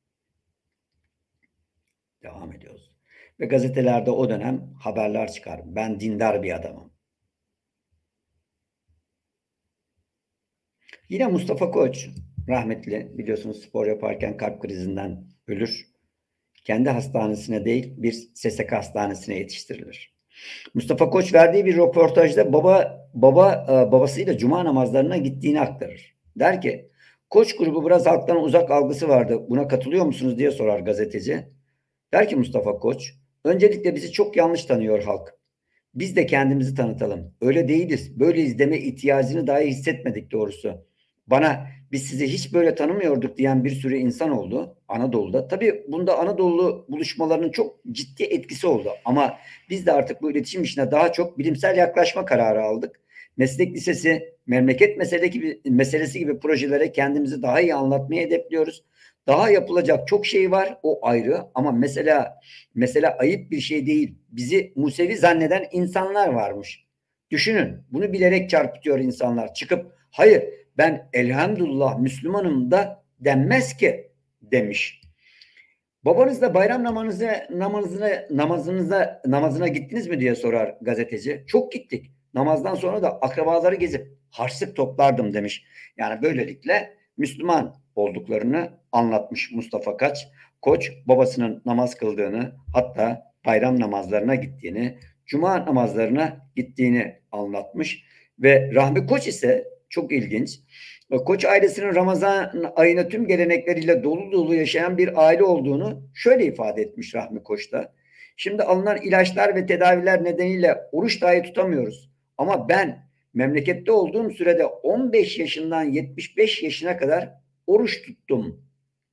Devam ediyoruz. Ve gazetelerde o dönem haberler çıkar. Ben dindar bir adamım. Yine Mustafa Koç rahmetli, biliyorsunuz spor yaparken kalp krizinden ölür. Kendi hastanesine değil bir S S K hastanesine yetiştirilir. Mustafa Koç verdiği bir röportajda baba baba babasıyla cuma namazlarına gittiğini aktarır. Der ki Koç grubu biraz halktan uzak algısı vardı. Buna katılıyor musunuz diye sorar gazeteci. Der ki Mustafa Koç, öncelikle bizi çok yanlış tanıyor halk. Biz de kendimizi tanıtalım. Öyle değiliz. Böyleyiz deme ihtiyacını dahi hissetmedik doğrusu. Bana biz sizi hiç böyle tanımıyorduk diyen bir sürü insan oldu Anadolu'da. Tabii bunda Anadolu buluşmalarının çok ciddi etkisi oldu. Ama biz de artık bu iletişim işine daha çok bilimsel yaklaşma kararı aldık. Meslek lisesi, memleket mesele gibi, meselesi gibi projelere kendimizi daha iyi anlatmayı hedefliyoruz. Daha yapılacak çok şey var, o ayrı, ama mesela mesela ayıp bir şey değil. Bizi Musevi zanneden insanlar varmış. Düşünün, bunu bilerek çarpıtıyor insanlar. Çıkıp hayır ben elhamdülillah Müslümanım da denmez ki demiş. Babanızla bayram namazına, namazına, namazınıza, namazına gittiniz mi diye sorar gazeteci. Çok gittik. Namazdan sonra da akrabaları gezip harçlık toplardım demiş. Yani böylelikle Müslüman olduklarını anlatmış Mustafa Kaç. Koç babasının namaz kıldığını, hatta bayram namazlarına gittiğini, cuma namazlarına gittiğini anlatmış. Ve Rahmi Koç ise çok ilginç. Koç ailesinin Ramazan ayına tüm gelenekleriyle dolu dolu yaşayan bir aile olduğunu şöyle ifade etmiş Rahmi Koç da. Şimdi alınan ilaçlar ve tedaviler nedeniyle oruç dahi tutamıyoruz. Ama ben memlekette olduğum sürede on beş yaşından yetmiş beş yaşına kadar oruç tuttum.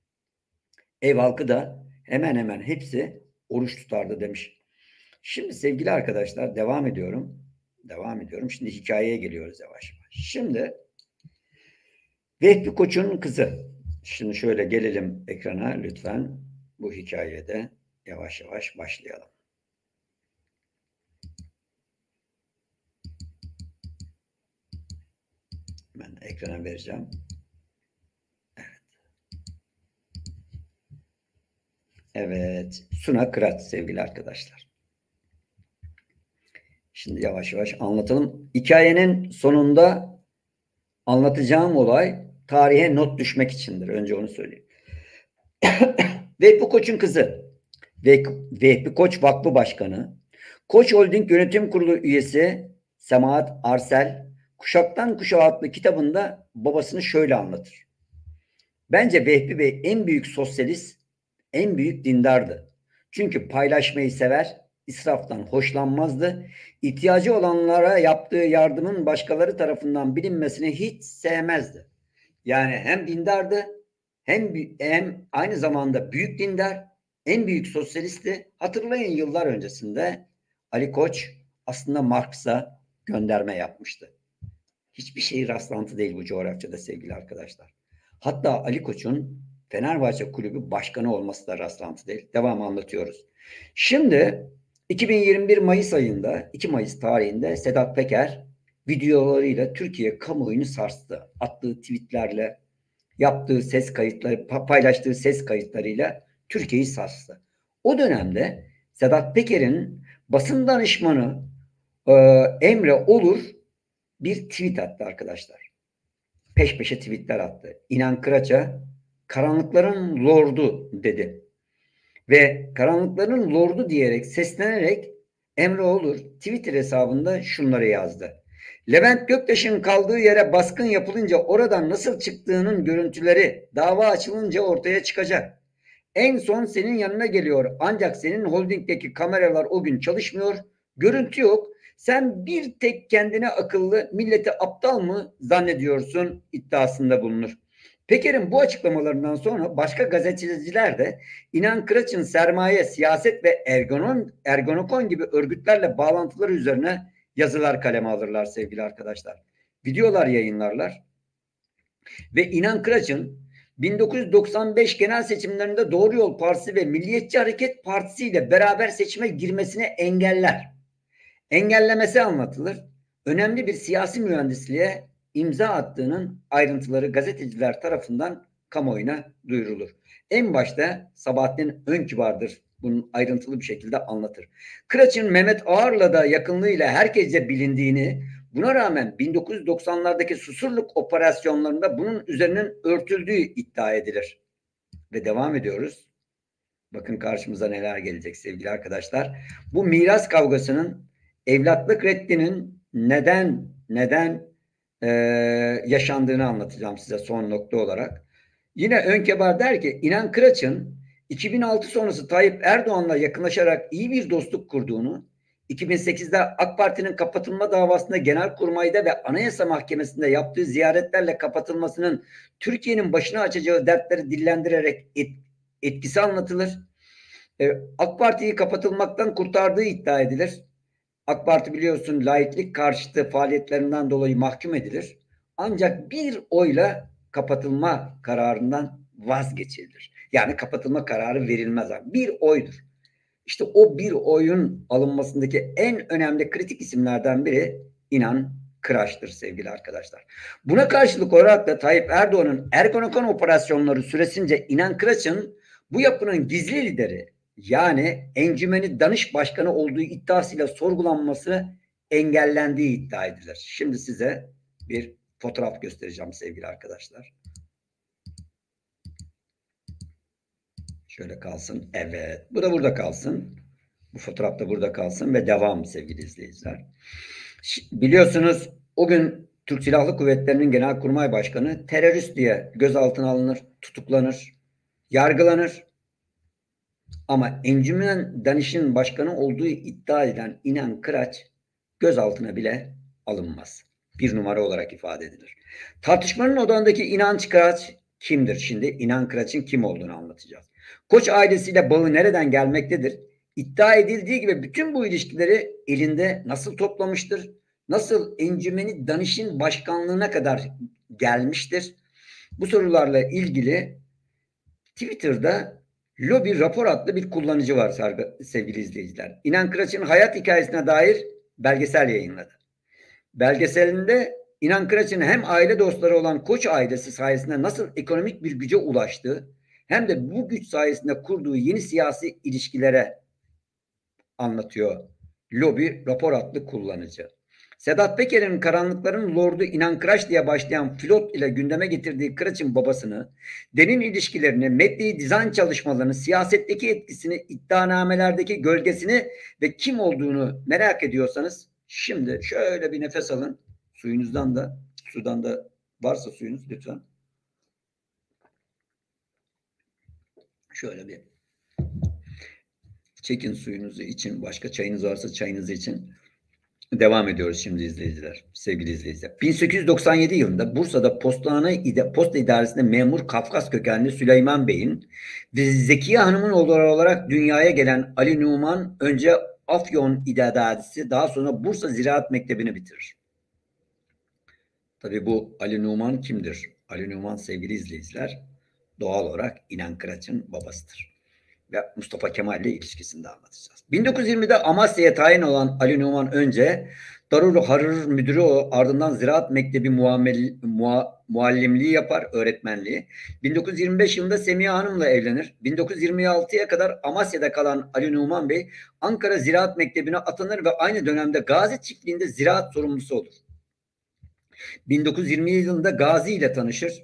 Ev halkı da hemen hemen hepsi oruç tutardı demiş. Şimdi sevgili arkadaşlar devam ediyorum. Devam ediyorum. Şimdi hikayeye geliyoruz yavaş yavaş. Şimdi Vehbi Koç'un kızı. Şimdi şöyle gelelim ekrana lütfen. Bu hikayede yavaş yavaş başlayalım. Ben ekrana vereceğim. Evet. Evet. Suna Kırat sevgili arkadaşlar. Şimdi yavaş yavaş anlatalım. Hikayenin sonunda anlatacağım olay tarihe not düşmek içindir. Önce onu söyleyeyim. Vehbi Koç'un kızı. Vehbi Koç Vakfı Başkanı. Koç Holding Yönetim Kurulu üyesi Semahat Arsel, Kuşaktan Kuşağa adlı kitabında babasını şöyle anlatır. Bence Vehbi Bey en büyük sosyalist, en büyük dindardı. Çünkü paylaşmayı sever, israftan hoşlanmazdı. İhtiyacı olanlara yaptığı yardımın başkaları tarafından bilinmesini hiç sevmezdi. Yani hem dindardı, hem, hem aynı zamanda büyük dindar, en büyük sosyalisti. Hatırlayın yıllar öncesinde Ali Koç aslında Marx'a gönderme yapmıştı. Hiçbir şey rastlantı değil bu coğrafyada sevgili arkadaşlar. Hatta Ali Koç'un Fenerbahçe Kulübü başkanı olması da rastlantı değil. Devamı anlatıyoruz. Şimdi iki bin yirmi bir Mayıs ayında, iki Mayıs tarihinde Sedat Peker videolarıyla Türkiye kamuoyunu sarstı. Attığı tweetlerle, yaptığı ses kayıtları, paylaştığı ses kayıtlarıyla Türkiye'yi sarstı. O dönemde Sedat Peker'in basın danışmanı e, Emre Olur bir tweet attı arkadaşlar. Peş peşe tweetler attı. İnan Kıraç'a karanlıkların lordu dedi. Ve karanlıkların lordu diyerek seslenerek Emre Olur Twitter hesabında şunları yazdı. Levent Göktaş'ın kaldığı yere baskın yapılınca oradan nasıl çıktığının görüntüleri dava açılınca ortaya çıkacak. En son senin yanına geliyor ancak senin holdingdeki kameralar o gün çalışmıyor. Görüntü yok. Sen bir tek kendine akıllı, milleti aptal mı zannediyorsun iddiasında bulunur. Peker'in bu açıklamalarından sonra başka gazeteciler de İnan Kıraç'ın sermaye, siyaset ve ergonon, ergonokon gibi örgütlerle bağlantıları üzerine yazılar kaleme alırlar sevgili arkadaşlar. Videolar yayınlarlar. Ve İnan Kıraç'ın bin dokuz yüz doksan beş genel seçimlerinde Doğru Yol Partisi ve Milliyetçi Hareket Partisi ile beraber seçime girmesini engeller. Engellemesi anlatılır. Önemli bir siyasi mühendisliğe imza attığının ayrıntıları gazeteciler tarafından kamuoyuna duyurulur. En başta Sabahattin Önkibar'dır bunun ayrıntılı bir şekilde anlatır. Kıraç'ın Mehmet Ağar'la da yakınlığıyla herkese bilindiğini, Buna rağmen bin dokuz yüz doksanlardaki Susurluk operasyonlarında bunun üzerinin örtüldüğü iddia edilir. Ve devam ediyoruz. Bakın karşımıza neler gelecek sevgili arkadaşlar. Bu miras kavgasının, evlatlık reddinin neden neden e, yaşandığını anlatacağım size son nokta olarak. Yine Önkebar der ki İnan Kıraç'ın iki bin altı sonrası Tayyip Erdoğan'la yakınlaşarak iyi bir dostluk kurduğunu, iki bin sekizde AK Parti'nin kapatılma davasında Genelkurmay'da ve Anayasa Mahkemesi'nde yaptığı ziyaretlerle kapatılmasının Türkiye'nin başına açacağı dertleri dillendirerek et, etkisi anlatılır. Ee, AK Parti'yi kapatılmaktan kurtardığı iddia edilir. AK Parti biliyorsun laiklik karşıtı faaliyetlerinden dolayı mahkum edilir. Ancak bir oyla kapatılma kararından vazgeçilir. Yani kapatılma kararı verilmez. Bir oydur. İşte o bir oyun alınmasındaki en önemli kritik isimlerden biri İnan Kıraç'tır sevgili arkadaşlar. Buna karşılık olarak da Tayyip Erdoğan'ın Ergenekon operasyonları süresince İnan Kıraç'ın bu yapının gizli lideri, yani Encümeni Danış Başkanı olduğu iddiasıyla sorgulanması engellendiği iddia edilir. Şimdi size bir fotoğraf göstereceğim sevgili arkadaşlar. Şöyle kalsın. Evet. Bu da burada kalsın. Bu fotoğraf da burada kalsın ve devam sevgili izleyiciler. Biliyorsunuz o gün Türk Silahlı Kuvvetleri'nin Genelkurmay Başkanı terörist diye gözaltına alınır, tutuklanır, yargılanır. Ama Encümen Danış'ın başkanı olduğu iddia edilen İnan Kıraç gözaltına bile alınmaz. Bir numara olarak ifade edilir. Tartışmanın odağındaki İnan Kıraç kimdir? Şimdi İnan Kıraç'ın kim olduğunu anlatacağız. Koç ailesiyle bağı nereden gelmektedir? İddia edildiği gibi bütün bu ilişkileri elinde nasıl toplamıştır? Nasıl Encümeni Danış'ın başkanlığına kadar gelmiştir? Bu sorularla ilgili Twitter'da Lobi Rapor adlı bir kullanıcı var sevgili izleyiciler. İnan Kıraç'ın hayat hikayesine dair belgesel yayınladı. Belgeselinde İnan Kıraç'ın hem aile dostları olan Koç ailesi sayesinde nasıl ekonomik bir güce ulaştığı, hem de bu güç sayesinde kurduğu yeni siyasi ilişkilere anlatıyor Lobi Rapor adlı kullanıcı. Sedat Peker'in Karanlıkların Lordu İnan Kıraç diye başlayan flot ile gündeme getirdiği Kıraç'ın babasını, derin ilişkilerini, medya dizayn çalışmalarını, siyasetteki etkisini, iddianamelerdeki gölgesini ve kim olduğunu merak ediyorsanız şimdi şöyle bir nefes alın. Suyunuzdan da, sudan da varsa suyunuz lütfen. Şöyle bir çekin suyunuzu için, başka çayınız varsa çayınızı için. Devam ediyoruz şimdi izleyiciler, sevgili izleyiciler. bin sekiz yüz doksan yedi yılında Bursa'da postane, posta idaresinde memur Kafkas kökenli Süleyman Bey'in ve Zekiye Hanım'ın oğlu olarak dünyaya gelen Ali Numan önce Afyon İdadisi, daha sonra Bursa Ziraat Mektebi'ni bitirir. Tabii bu Ali Numan kimdir? Ali Numan sevgili izleyiciler doğal olarak İnan Kıraç'ın babasıdır. Ve Mustafa Kemal ile ilişkisini de anlatacağız. bin dokuz yüz yirmide Amasya'ya tayin olan Ali Numan önce Darul Harır müdürü, ardından Ziraat Mektebi muamel, mua, muallimliği yapar, öğretmenliği. bin dokuz yüz yirmi beş yılında Semiha Hanım'la evlenir. bin dokuz yüz yirmi altıya kadar Amasya'da kalan Ali Numan Bey Ankara Ziraat Mektebi'ne atanır ve aynı dönemde Gazi Çiftliği'nde ziraat sorumlusu olur. bin dokuz yüz yirmi yılında Gazi ile tanışır.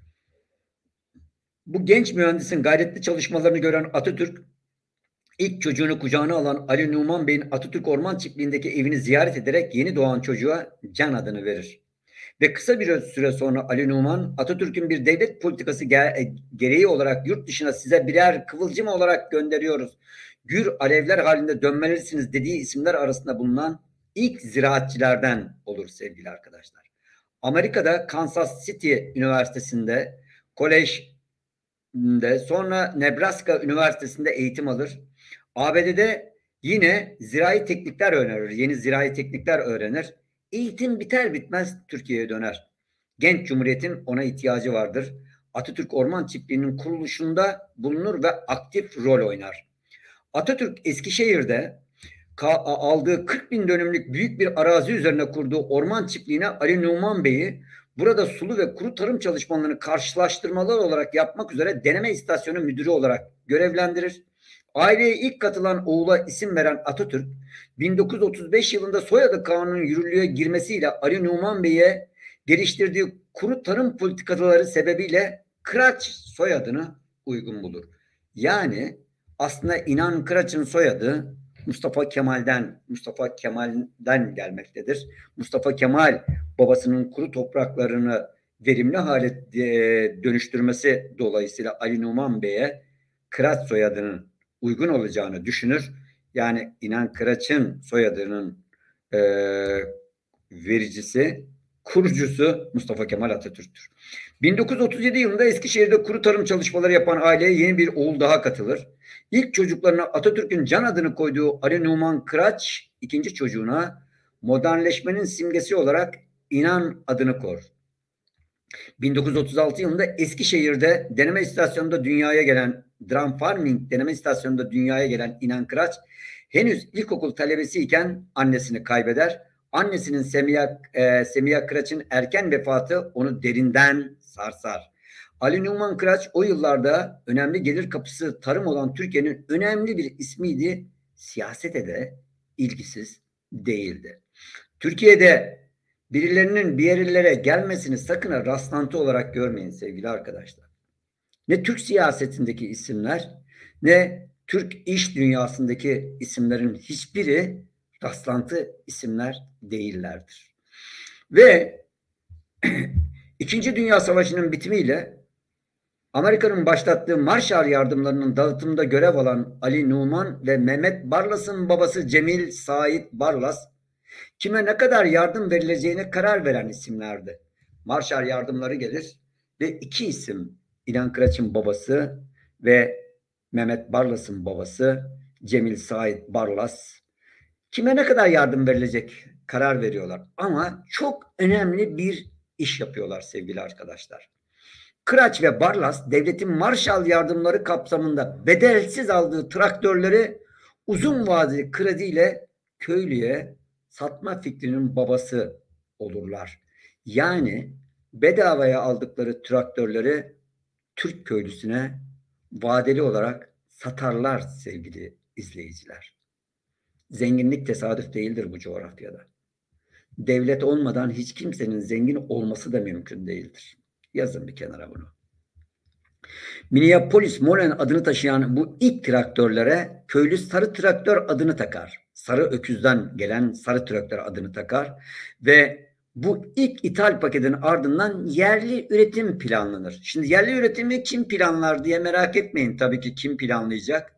Bu genç mühendisin gayretli çalışmalarını gören Atatürk, ilk çocuğunu kucağına alan Ali Numan Bey'in Atatürk Orman Çiftliği'ndeki evini ziyaret ederek yeni doğan çocuğa Can adını verir. Ve kısa bir süre sonra Ali Numan, Atatürk'ün bir devlet politikası gereği olarak yurt dışına size birer kıvılcım olarak gönderiyoruz, gür alevler halinde dönmelisiniz dediği isimler arasında bulunan ilk ziraatçilerden olur sevgili arkadaşlar. Amerika'da Kansas City Üniversitesi'nde, kolej de, sonra Nebraska Üniversitesi'nde eğitim alır. A B D'de yine zirai teknikler öğrenir. Yeni zirai teknikler öğrenir. Eğitim biter bitmez Türkiye'ye döner. Genç Cumhuriyet'in ona ihtiyacı vardır. Atatürk Orman Çiftliği'nin kuruluşunda bulunur ve aktif rol oynar. Atatürk Eskişehir'de aldığı kırk bin dönümlük büyük bir arazi üzerine kurduğu orman çiftliğine Ali Numan Bey'i burada sulu ve kuru tarım çalışmalarını karşılaştırmalar olarak yapmak üzere deneme istasyonu müdürü olarak görevlendirir. Aileye ilk katılan oğula isim veren Atatürk, bin dokuz yüz otuz beş yılında soyadı kanunun yürürlüğe girmesiyle Ali Numan Bey'e geliştirdiği kuru tarım politikaları sebebiyle Kıraç soyadını uygun bulur. Yani aslında İnan Kıraç'ın soyadı Mustafa Kemal'den Mustafa Kemal'den gelmektedir. Mustafa Kemal babasının kuru topraklarını verimli hale dönüştürmesi dolayısıyla Ali Numan Bey'e Kıraç soyadının uygun olacağını düşünür. Yani İnan Kıraç'ın soyadının e, vericisi, kurucusu Mustafa Kemal Atatürk'tür. bin dokuz yüz otuz yedi yılında Eskişehir'de kuru tarım çalışmaları yapan aileye yeni bir oğul daha katılır. İlk çocuklarına Atatürk'ün can adını koyduğu Ali Numan Kıraç, ikinci çocuğuna modernleşmenin simgesi olarak İnan adını koyar. bin dokuz yüz otuz altı yılında Eskişehir'de deneme istasyonunda dünyaya gelen Drum Farming deneme istasyonunda dünyaya gelen İnan Kıraç henüz ilkokul talebesiyken annesini kaybeder. Annesinin Semiha, e, Semiha Kıraç'ın erken vefatı onu derinden sarsar. Ali Numan Kıraç o yıllarda önemli gelir kapısı tarım olan Türkiye'nin önemli bir ismiydi. Siyasete de ilgisiz değildi. Türkiye'de birilerinin bir yerlere gelmesini sakın rastlantı olarak görmeyin sevgili arkadaşlar. Ne Türk siyasetindeki isimler ne Türk iş dünyasındaki isimlerin hiçbiri rastlantı isimler değillerdir. Ve İkinci Dünya Savaşı'nın bitimiyle Amerika'nın başlattığı Marshall yardımlarının dağıtımında görev alan Ali Numan ve Mehmet Barlas'ın babası Cemil Sait Barlas kime ne kadar yardım verileceğine karar veren isimlerdi. Marshall yardımları gelir ve iki isim İnan Kıraç'ın babası ve Mehmet Barlas'ın babası Cemil Sait Barlas kime ne kadar yardım verilecek karar veriyorlar. Ama çok önemli bir iş yapıyorlar sevgili arkadaşlar. Kıraç ve Barlas devletin Marshall yardımları kapsamında bedelsiz aldığı traktörleri uzun vadeli krediyle köylüye satma fikrinin babası olurlar. Yani bedavaya aldıkları traktörleri Türk köylüsüne vadeli olarak satarlar sevgili izleyiciler. Zenginlik tesadüf değildir bu coğrafyada. Devlet olmadan hiç kimsenin zengin olması da mümkün değildir. Yazın bir kenara bunu. Minneapolis Molen adını taşıyan bu ilk traktörlere köylü sarı traktör adını takar. Sarı öküzden gelen sarı traktör adını takar ve bu ilk ithal paketin ardından yerli üretim planlanır. Şimdi yerli üretimi kim planlar diye merak etmeyin. Tabii ki kim planlayacak?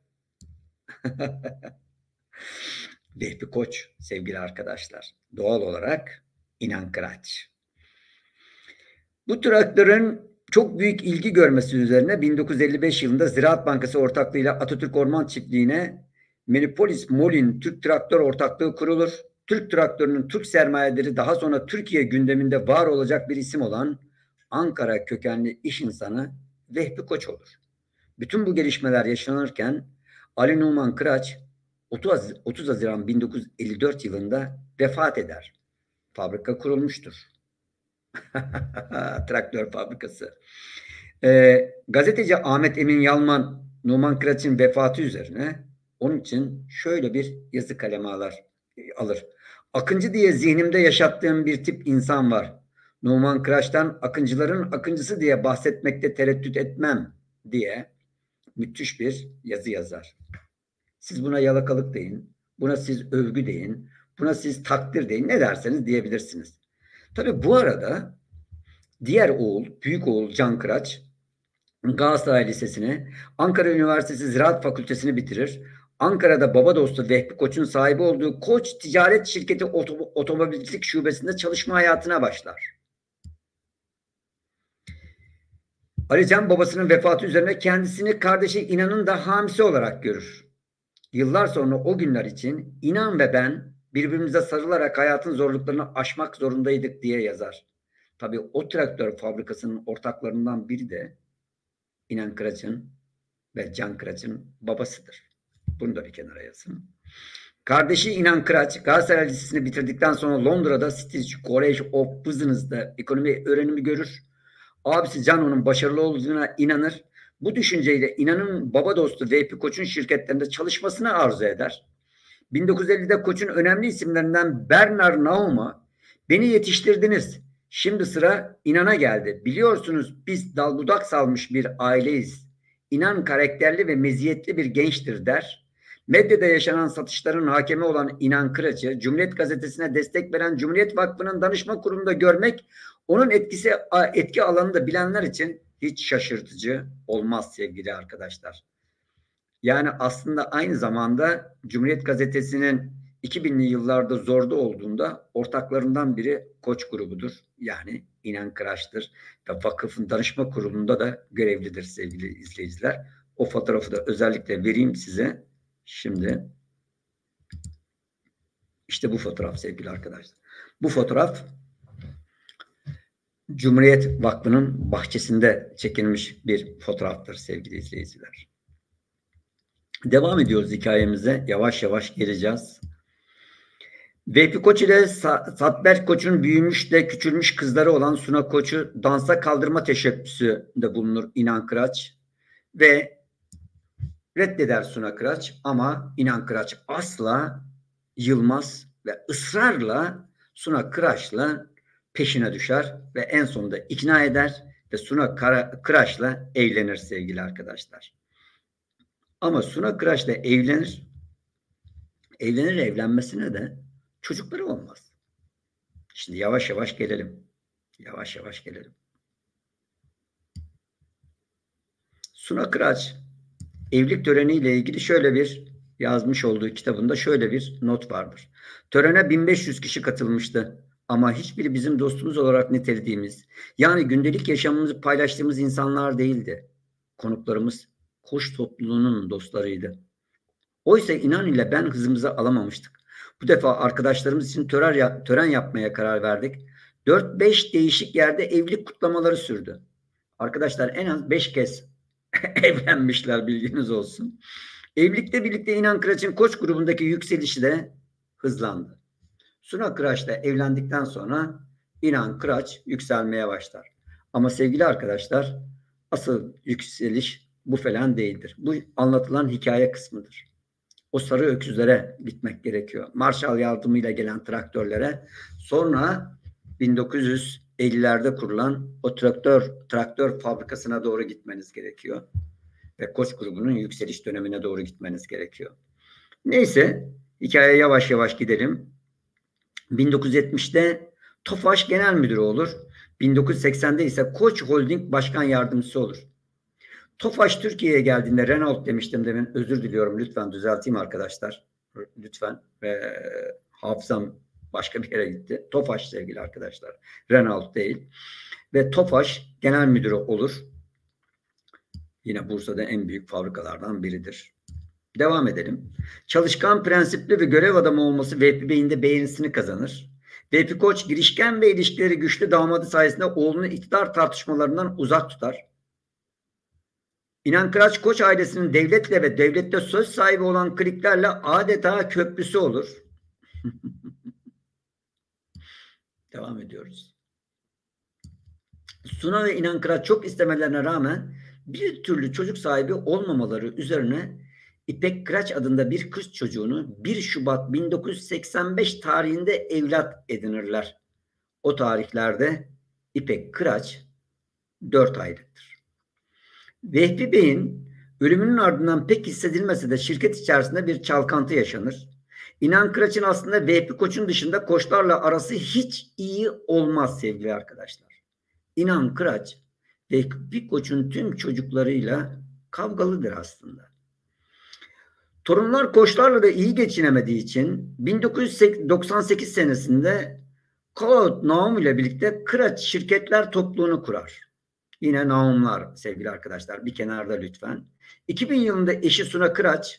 Vehbi Koç sevgili arkadaşlar. Doğal olarak İnan Kıraç. Bu traktörün çok büyük ilgi görmesi üzerine bin dokuz yüz elli beş yılında Ziraat Bankası ortaklığıyla Atatürk Orman Çiftliği'ne Minneapolis Molin Türk Traktör Ortaklığı kurulur. Türk traktörünün Türk sermayeleri daha sonra Türkiye gündeminde var olacak bir isim olan Ankara kökenli iş insanı Vehbi Koç olur. Bütün bu gelişmeler yaşanırken Ali Numan Kıraç otuz Haziran bin dokuz yüz elli dört yılında vefat eder. Fabrika kurulmuştur. Traktör fabrikası. Ee, gazeteci Ahmet Emin Yalman Numan Kıraç'ın vefatı üzerine onun için şöyle bir yazı kaleme alır. alır. Akıncı diye zihnimde yaşattığım bir tip insan var. Numan Kıraç'tan akıncıların akıncısı diye bahsetmekte tereddüt etmem diye müthiş bir yazı yazar. Siz buna yalakalık deyin, buna siz övgü deyin, buna siz takdir deyin, ne derseniz diyebilirsiniz. Tabii bu arada diğer oğul, büyük oğul Can Kıraç Galatasaray Lisesi'ni, Ankara Üniversitesi Ziraat Fakültesini bitirir. Ankara'da baba dostu Vehbi Koç'un sahibi olduğu Koç Ticaret Şirketi Otomobilcilik Şubesi'nde çalışma hayatına başlar. Ali Can babasının vefatı üzerine kendisini kardeşi İnan'ın da hamisi olarak görür. Yıllar sonra o günler için İnan ve ben birbirimize sarılarak hayatın zorluklarını aşmak zorundaydık diye yazar. Tabii o traktör fabrikasının ortaklarından biri de İnan Kıraç'ın ve Can Kıraç'ın babasıdır. Bunu da bir kenara yazın. Kardeşi İnan Kıraç Galatasaray Lisesi'ni bitirdikten sonra Londra'da City College of Business'da ekonomi öğrenimi görür. Abisi Can onun başarılı olduğuna inanır. Bu düşünceyle İnan'ın baba dostu Vehbi Koç'un şirketlerinde çalışmasını arzu eder. bin dokuz yüz ellide Koç'un önemli isimlerinden Bernard Naum'a beni yetiştirdiniz. Şimdi sıra İnan'a geldi. Biliyorsunuz biz dal budak salmış bir aileyiz. İnan karakterli ve meziyetli bir gençtir der. Medyada yaşanan satışların hakemi olan İnan Kıraç'ı Cumhuriyet Gazetesi'ne destek veren Cumhuriyet Vakfı'nın danışma kurulunda görmek onun etkisi etki alanını bilenler için hiç şaşırtıcı olmaz sevgili arkadaşlar. Yani aslında aynı zamanda Cumhuriyet Gazetesi'nin iki binli yıllarda zorda olduğunda ortaklarından biri Koç grubudur. Yani İnan Kıraç'tır ve vakıfın danışma kurulunda da görevlidir sevgili izleyiciler. O fotoğrafı da özellikle vereyim size. Şimdi işte bu fotoğraf sevgili arkadaşlar. Bu fotoğraf Cumhuriyet Vakfı'nın bahçesinde çekilmiş bir fotoğraftır sevgili izleyiciler. Devam ediyoruz hikayemize. Yavaş yavaş geleceğiz. Vehbi Koç ile Satberk Koç'un büyümüş de küçülmüş kızları olan Suna Koç'u dansa kaldırma teşebbüsünde bulunur İnan Kıraç ve reddeder Suna Kıraç ama İnan Kıraç asla yılmaz ve ısrarla Suna Kıraç'la peşine düşer ve en sonunda ikna eder ve Suna Kıraç'la evlenir sevgili arkadaşlar. Ama Suna Kıraç'la evlenir. Evlenir evlenmesine de çocukları olmaz. Şimdi yavaş yavaş gelelim. Yavaş yavaş gelelim. Suna Kıraç evlilik töreniyle ilgili şöyle bir yazmış olduğu kitabında şöyle bir not vardır. Törene bin beş yüz kişi katılmıştı. Ama hiçbiri bizim dostumuz olarak nitelediğimiz, yani gündelik yaşamımızı paylaştığımız insanlar değildi. Konuklarımız Koç topluluğunun dostlarıydı. Oysa İnan ile ben hızımızı alamamıştık. Bu defa arkadaşlarımız için tören, yap, tören yapmaya karar verdik. dört beş değişik yerde evlilik kutlamaları sürdü. Arkadaşlar en az beş kez evlenmişler, bilginiz olsun. Evlilikte birlikte İnan Kıraç'ın Koç grubundaki yükselişi de hızlandı. Suna Kıraç'la evlendikten sonra İnan Kıraç yükselmeye başlar. Ama sevgili arkadaşlar, asıl yükseliş bu falan değildir. Bu anlatılan hikaye kısmıdır. O sarı öküzlere gitmek gerekiyor. Marshall yardımıyla gelen traktörlere, sonra bin dokuz yüz ellilerde kurulan o traktör traktör fabrikasına doğru gitmeniz gerekiyor. Ve Koç grubunun yükseliş dönemine doğru gitmeniz gerekiyor. Neyse, hikayeye yavaş yavaş gidelim. bin dokuz yüz yetmişte Tofaş Genel Müdürü olur. bin dokuz yüz seksende ise Koç Holding Başkan Yardımcısı olur. Tofaş Türkiye'ye geldiğinde, Renault demiştim demin, özür diliyorum, lütfen düzelteyim arkadaşlar. Lütfen. Ee, hafızam başka bir yere gitti. Tofaş sevgili arkadaşlar. Renault değil. Ve Tofaş Genel Müdürü olur. Yine Bursa'da en büyük fabrikalardan biridir. Devam edelim. Çalışkan, prensipli ve görev adamı olması Vehbi Bey'in de beğenisini kazanır. Vehbi Koç girişken ve ilişkileri güçlü damadı sayesinde oğlunu iktidar tartışmalarından uzak tutar. İnan Kıraç Koç ailesinin devletle ve devlette söz sahibi olan kliklerle adeta köprüsü olur. Devam ediyoruz. Suna ve İnan Kıraç çok istemelerine rağmen bir türlü çocuk sahibi olmamaları üzerine İpek Kıraç adında bir kız çocuğunu bir Şubat bin dokuz yüz seksen beş tarihinde evlat edinirler. O tarihlerde İpek Kıraç dört aylıktır. Vehbi Bey'in ölümünün ardından pek hissedilmese de şirket içerisinde bir çalkantı yaşanır. İnan Kıraç'ın aslında Vehbi Koç'un dışında koçlarla arası hiç iyi olmaz sevgili arkadaşlar. İnan Kıraç Vehbi Koç'un tüm çocuklarıyla kavgalıdır aslında. Torunlar koçlarla da iyi geçinemediği için bin dokuz yüz doksan sekiz senesinde Claude Naum ile birlikte Kıraç Şirketler Topluluğunu kurar. Yine Naumlar sevgili arkadaşlar, bir kenarda lütfen. iki bin yılında eşi Suna Kıraç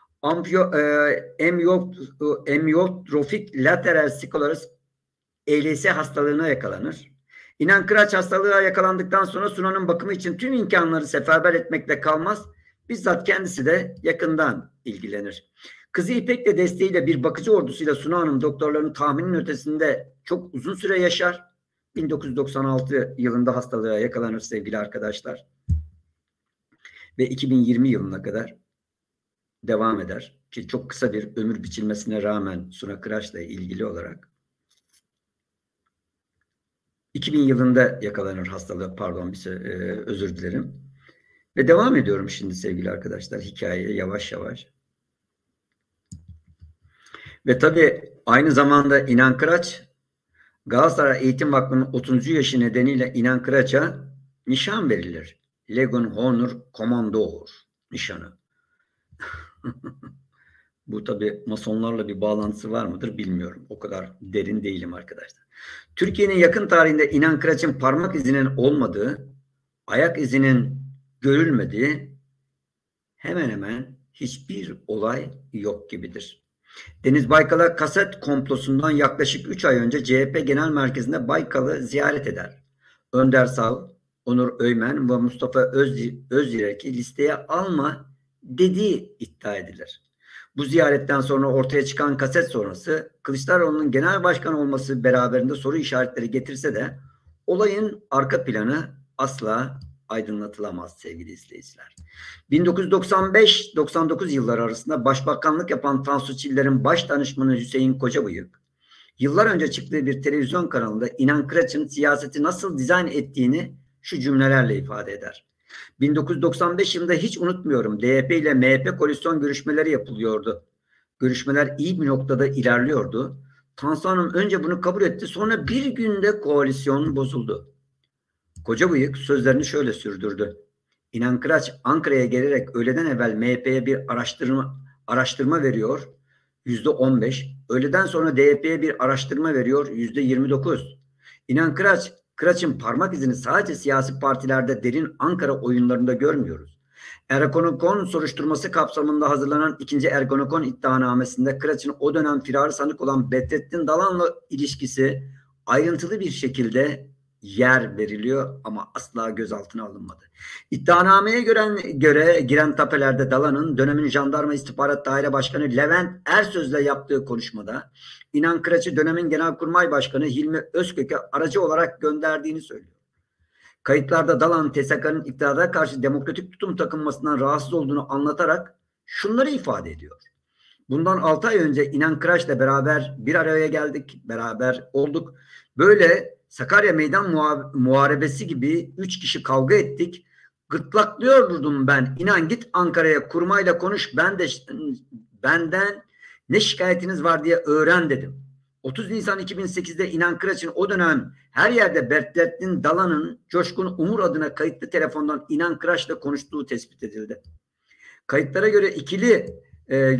emyotrofik lateral skleroz E L S hastalığına yakalanır. İnan Kıraç hastalığa yakalandıktan sonra Suna'nın bakımı için tüm imkanları seferber etmekle kalmaz, bizzat kendisi de yakından ilgilenir. Kızı İpek de desteğiyle bir bakıcı ordusuyla Suna Hanım doktorların tahminin ötesinde çok uzun süre yaşar. bin dokuz yüz doksan altı yılında hastalığa yakalanır sevgili arkadaşlar. ve iki bin yirmi yılına kadar devam eder. Ki çok kısa bir ömür biçilmesine rağmen Suna Kıraç'la ilgili olarak iki bin yılında yakalanır hastalığı, pardon bir şey, e, özür dilerim. Ve devam ediyorum şimdi sevgili arkadaşlar hikayeye yavaş yavaş. Ve tabii aynı zamanda İnan Kıraç, Galatasaray Eğitim Vakfı'nın otuzuncu yaşı nedeniyle İnan Kıraç'a nişan verilir. Legion Honor Commander nişanı. Bu tabii masonlarla bir bağlantısı var mıdır bilmiyorum. O kadar derin değilim arkadaşlar. Türkiye'nin yakın tarihinde İnan Kıraç'ın parmak izinin olmadığı, ayak izinin görülmediği hemen hemen hiçbir olay yok gibidir. Deniz Baykal'a kaset komplosundan yaklaşık üç ay önce C H P Genel Merkezi'nde Baykal'ı ziyaret eder. Önder Sav, Onur Öymen ve Mustafa Özdirek'i listeye alma dediği iddia edilir. Bu ziyaretten sonra ortaya çıkan kaset sonrası Kılıçdaroğlu'nun genel başkan olması beraberinde soru işaretleri getirse de olayın arka planı asla aydınlatılamaz sevgili izleyiciler. bin dokuz yüz doksan beş doksan dokuz yılları arasında başbakanlık yapan Tansu Çiller'in baş danışmanı Hüseyin Kocabıyık, yıllar önce çıktığı bir televizyon kanalında İnan Kıraç'ın siyaseti nasıl dizayn ettiğini şu cümlelerle ifade eder. bin dokuz yüz doksan beş yılında hiç unutmuyorum, D H P ile M H P koalisyon görüşmeleri yapılıyordu. Görüşmeler iyi bir noktada ilerliyordu. Tansu Hanım önce bunu kabul etti, sonra bir günde koalisyon bozuldu. Kocabıyık sözlerini şöyle sürdürdü. İnan Kıraç Ankara'ya gelerek öğleden evvel M H P'ye bir araştırma araştırma veriyor, yüzde on beş. Öğleden sonra D H P'ye bir araştırma veriyor, yüzde yirmi dokuz. İnan Kıraç, Kıraç'ın parmak izini sadece siyasi partilerde derin Ankara oyunlarında görmüyoruz. Ergonokon soruşturması kapsamında hazırlanan ikinci Ergonokon iddianamesinde Kıraç'ın o dönem firarı sanık olan Bedrettin Dalan'la ilişkisi ayrıntılı bir şekilde yer veriliyor ama asla gözaltına alınmadı. İddianameye göre, göre giren tapelerde Dalan'ın dönemin Jandarma İstihbarat Daire Başkanı Levent Ersöz'le yaptığı konuşmada İnan Kıraç'ı dönemin Genelkurmay Başkanı Hilmi Özkök'e aracı olarak gönderdiğini söylüyor. Kayıtlarda Dalan T S K'nın iktidara karşı demokratik tutum takınmasından rahatsız olduğunu anlatarak şunları ifade ediyor. Bundan altı ay önce İnan Kıraç'la beraber bir araya geldik, beraber olduk. Böyle Sakarya Meydan Muharebesi gibi üç kişi kavga ettik. Gırtlaklıyordum ben. İnan git Ankara'ya kurmayla konuş. Ben de benden ne şikayetiniz var diye öğren dedim. otuz Nisan iki bin sekizde İnan Kıraç'ın o dönem her yerde Bedrettin Dalan'ın Coşkun Umur adına kayıtlı telefondan İnan Kıraç'la konuştuğu tespit edildi. Kayıtlara göre ikili e,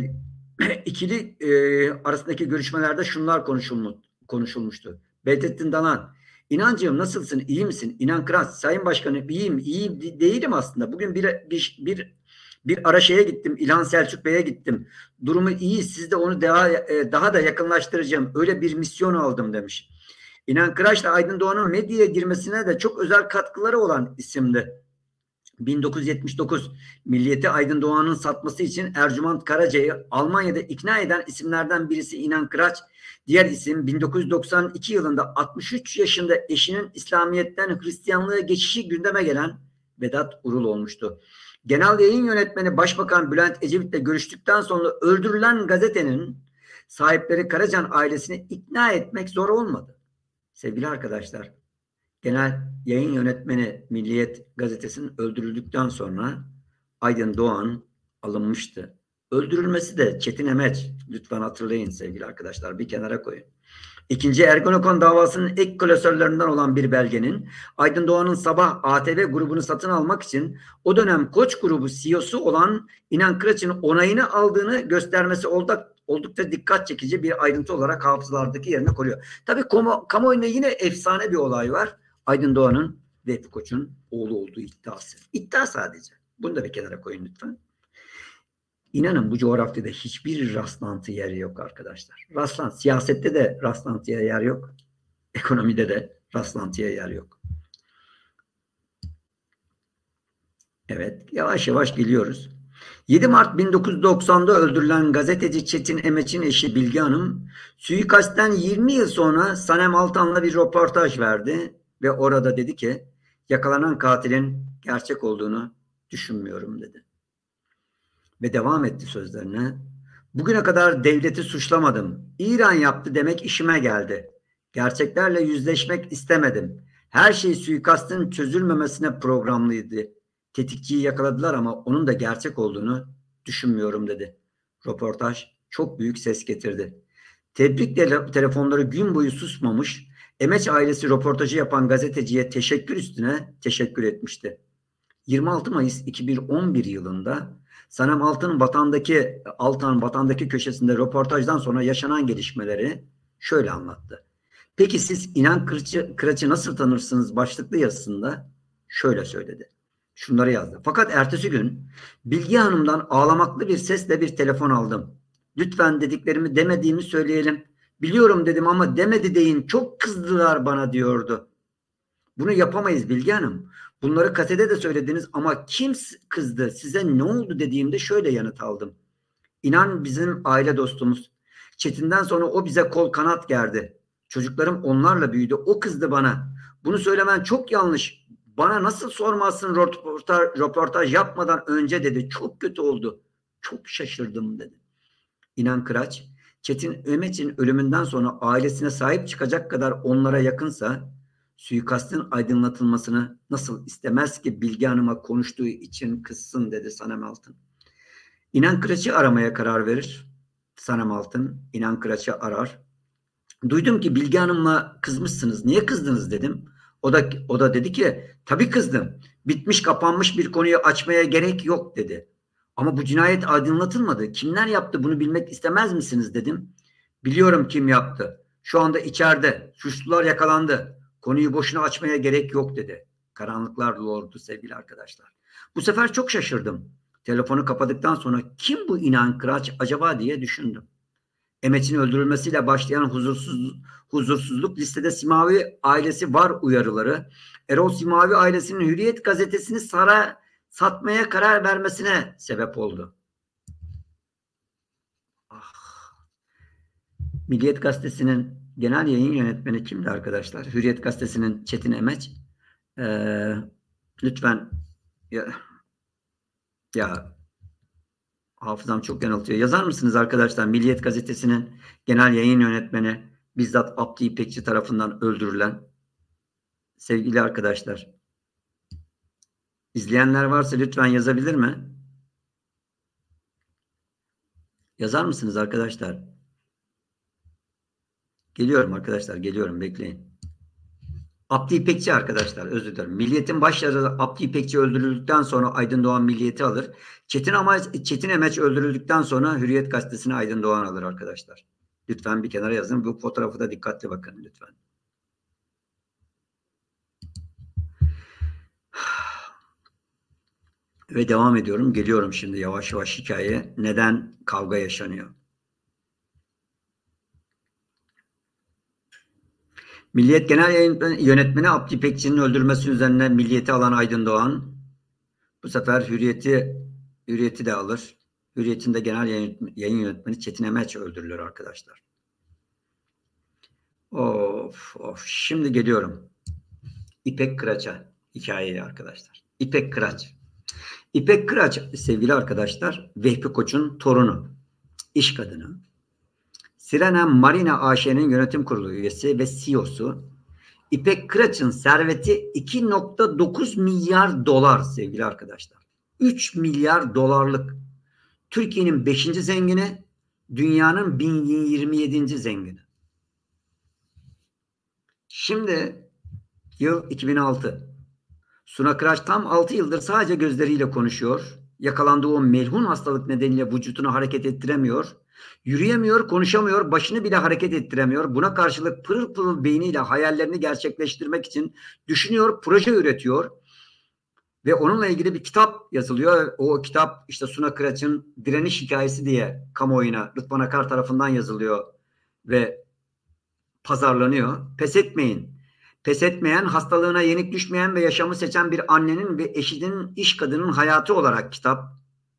ikili e, arasındaki görüşmelerde şunlar konuşulmuş, konuşulmuştu. Bedrettin Dalan, İnancığım nasılsın, iyi misin? İnan Kıraç, Sayın Başkanım iyiyim, iyi değilim aslında. Bugün bir, bir, bir, bir ara şeye gittim, İlhan Selçuk Bey'e gittim. Durumu iyi, siz de onu daha, daha da yakınlaştıracağım. Öyle bir misyon aldım demiş. İnan Kıraç'la Aydın Doğan'ın medyaya girmesine de çok özel katkıları olan isimdi. bin dokuz yüz yetmiş dokuz Milliyeti Aydın Doğan'ın satması için Ercüment Karaca'yı Almanya'da ikna eden isimlerden birisi İnan Kıraç. Diğer isim bin dokuz yüz doksan iki yılında altmış üç yaşında eşinin İslamiyet'ten Hristiyanlığa geçişi gündeme gelen Vedat Urul olmuştu. Genel yayın yönetmeni Başbakan Bülent Ecevit'le görüştükten sonra öldürülen gazetenin sahipleri Karacan ailesini ikna etmek zor olmadı. Sevgili arkadaşlar, genel yayın yönetmeni Milliyet gazetesinin öldürüldükten sonra Aydın Doğan alınmıştı. Öldürülmesi de Çetin Emeç. Lütfen hatırlayın sevgili arkadaşlar. Bir kenara koyun. İkinci Ergonokon davasının ek klasörlerinden olan bir belgenin Aydın Doğan'ın Sabah A T V grubunu satın almak için o dönem Koç grubu C E O'su olan İnan Kıraç'ın onayını aldığını göstermesi oldukça dikkat çekici bir ayrıntı olarak hafızalardaki yerini koruyor. Tabii kamuoyunda yine efsane bir olay var. Aydın Doğan'ın Vehbi Koç'un oğlu olduğu iddiası. İddia sadece. Bunu da bir kenara koyun lütfen. İnanın bu coğrafyada hiçbir rastlantı yeri yok arkadaşlar. Rastlantı, siyasette de rastlantıya yer yok. Ekonomide de rastlantıya yer yok. Evet, yavaş yavaş geliyoruz. yedi Mart bin dokuz yüz doksan'da öldürülen gazeteci Çetin Emeç'in eşi Bilge Hanım, suikastten yirmi yıl sonra Sanem Altan'la bir röportaj verdi ve orada dedi ki, yakalanan katilin gerçek olduğunu düşünmüyorum dedi. Ve devam etti sözlerine. Bugüne kadar devleti suçlamadım. İran yaptı demek işime geldi. Gerçeklerle yüzleşmek istemedim. Her şey suikastın çözülmemesine programlıydı. Tetikçiyi yakaladılar ama onun da gerçek olduğunu düşünmüyorum dedi. Röportaj çok büyük ses getirdi. Tebrik telefonları gün boyu susmamış, Emeç ailesi röportajı yapan gazeteciye teşekkür üstüne teşekkür etmişti. yirmi altı Mayıs iki bin on bir yılında Sanem Altan'ın vatandaki Altan vatandaki köşesinde röportajdan sonra yaşanan gelişmeleri şöyle anlattı. Peki siz İnan Kıraç'ı, Kıraç'ı nasıl tanırsınız başlıklı yazısında şöyle söyledi. Şunları yazdı. Fakat ertesi gün Bilge Hanım'dan ağlamaklı bir sesle bir telefon aldım. Lütfen dediklerimi demediğimi söyleyelim. Biliyorum dedim ama demedi deyin. Çok kızdılar bana diyordu. Bunu yapamayız Bilge Hanım. Bunları kasede de söylediniz ama kim kızdı, size ne oldu dediğimde şöyle yanıt aldım. İnan bizim aile dostumuz. Çetin'den sonra o bize kol kanat gerdi. Çocuklarım onlarla büyüdü. O kızdı bana. Bunu söylemen çok yanlış. Bana nasıl sormazsın röportaj, röportaj yapmadan önce dedi. Çok kötü oldu. Çok şaşırdım dedi. İnan Kıraç, Çetin Ömeç'in ölümünden sonra ailesine sahip çıkacak kadar onlara yakınsa suikastın aydınlatılmasını nasıl istemez ki Bilge Hanım'a konuştuğu için kızsın dedi Sanem Altın. İnan Kıraç'ı aramaya karar verir. Sanem Altın İnan Kıraç'ı arar. Duydum ki Bilge Hanım'la kızmışsınız. Niye kızdınız dedim. O da o da dedi ki tabii kızdım. Bitmiş kapanmış bir konuyu açmaya gerek yok dedi. Ama bu cinayet aydınlatılmadı. Kimler yaptı bunu bilmek istemez misiniz dedim. Biliyorum kim yaptı. Şu anda içeride. Suçlular yakalandı. Konuyu boşuna açmaya gerek yok dedi. Karanlıklar doğurdu sevgili arkadaşlar. Bu sefer çok şaşırdım. Telefonu kapadıktan sonra kim bu İnan Kıraç acaba diye düşündüm. Emeç'in öldürülmesiyle başlayan huzursuz, huzursuzluk listede Simavi ailesi var uyarıları. Erol Simavi ailesinin Hürriyet gazetesini sara, satmaya karar vermesine sebep oldu. Ah. Milliyet gazetesinin genel yayın yönetmeni kimdi arkadaşlar? Hürriyet gazetesinin Çetin Emeç. Ee, lütfen ya, ya hafızam çok yanıltıyor. Yazar mısınız arkadaşlar? Milliyet gazetesinin genel yayın yönetmeni bizzat Abdi İpekçi tarafından öldürülen sevgili arkadaşlar. İzleyenler varsa lütfen yazabilir mi? Yazar mısınız arkadaşlar? Geliyorum arkadaşlar, geliyorum, bekleyin. Abdi İpekçi arkadaşlar, özür dilerim. Milliyet'in başları Abdi İpekçi öldürüldükten sonra Aydın Doğan Milliyet'i alır. Çetin Amaç, Çetin Emeç öldürüldükten sonra Hürriyet gazetesini Aydın Doğan alır arkadaşlar. Lütfen bir kenara yazın. Bu fotoğrafı da dikkatli bakın lütfen. Ve devam ediyorum. Geliyorum şimdi yavaş yavaş hikayeye. Neden kavga yaşanıyor? Milliyet Genel Yönetmeni Abdi İpekçi'nin öldürmesi üzerine Milliyet'i alan Aydın Doğan bu sefer Hürriyet'i Hürriyet'i de alır. Hürriyet'in de genel yayın yönetmeni Çetin Emeç öldürülür arkadaşlar. Of of. Şimdi geliyorum. İpek Kıraç'a hikayeye arkadaşlar. İpek Kıraç. İpek Kıraç sevgili arkadaşlar Vehbi Koç'un torunu. İş kadını. Sirena Marina A Ş'nin yönetim kurulu üyesi ve C E O'su. İpek Kıraç'ın serveti iki nokta dokuz milyar dolar sevgili arkadaşlar. üç milyar dolarlık. Türkiye'nin beşinci zengini, dünyanın bin yirmi yedinci zengini. Şimdi yıl iki bin altı. Suna Kıraç tam altı yıldır sadece gözleriyle konuşuyor. Yakalandığı o melhun hastalık nedeniyle vücudunu hareket ettiremiyor. Yürüyemiyor, konuşamıyor, başını bile hareket ettiremiyor. Buna karşılık pırıl pırıl beyniyle hayallerini gerçekleştirmek için düşünüyor, proje üretiyor. Ve onunla ilgili bir kitap yazılıyor. O kitap işte Suna Kıraç'ın direniş hikayesi diye kamuoyuna Rıdvan Akar tarafından yazılıyor ve pazarlanıyor. Pes etmeyin. Pes etmeyen, hastalığına yenik düşmeyen ve yaşamı seçen bir annenin ve eşinin, iş kadının hayatı olarak kitap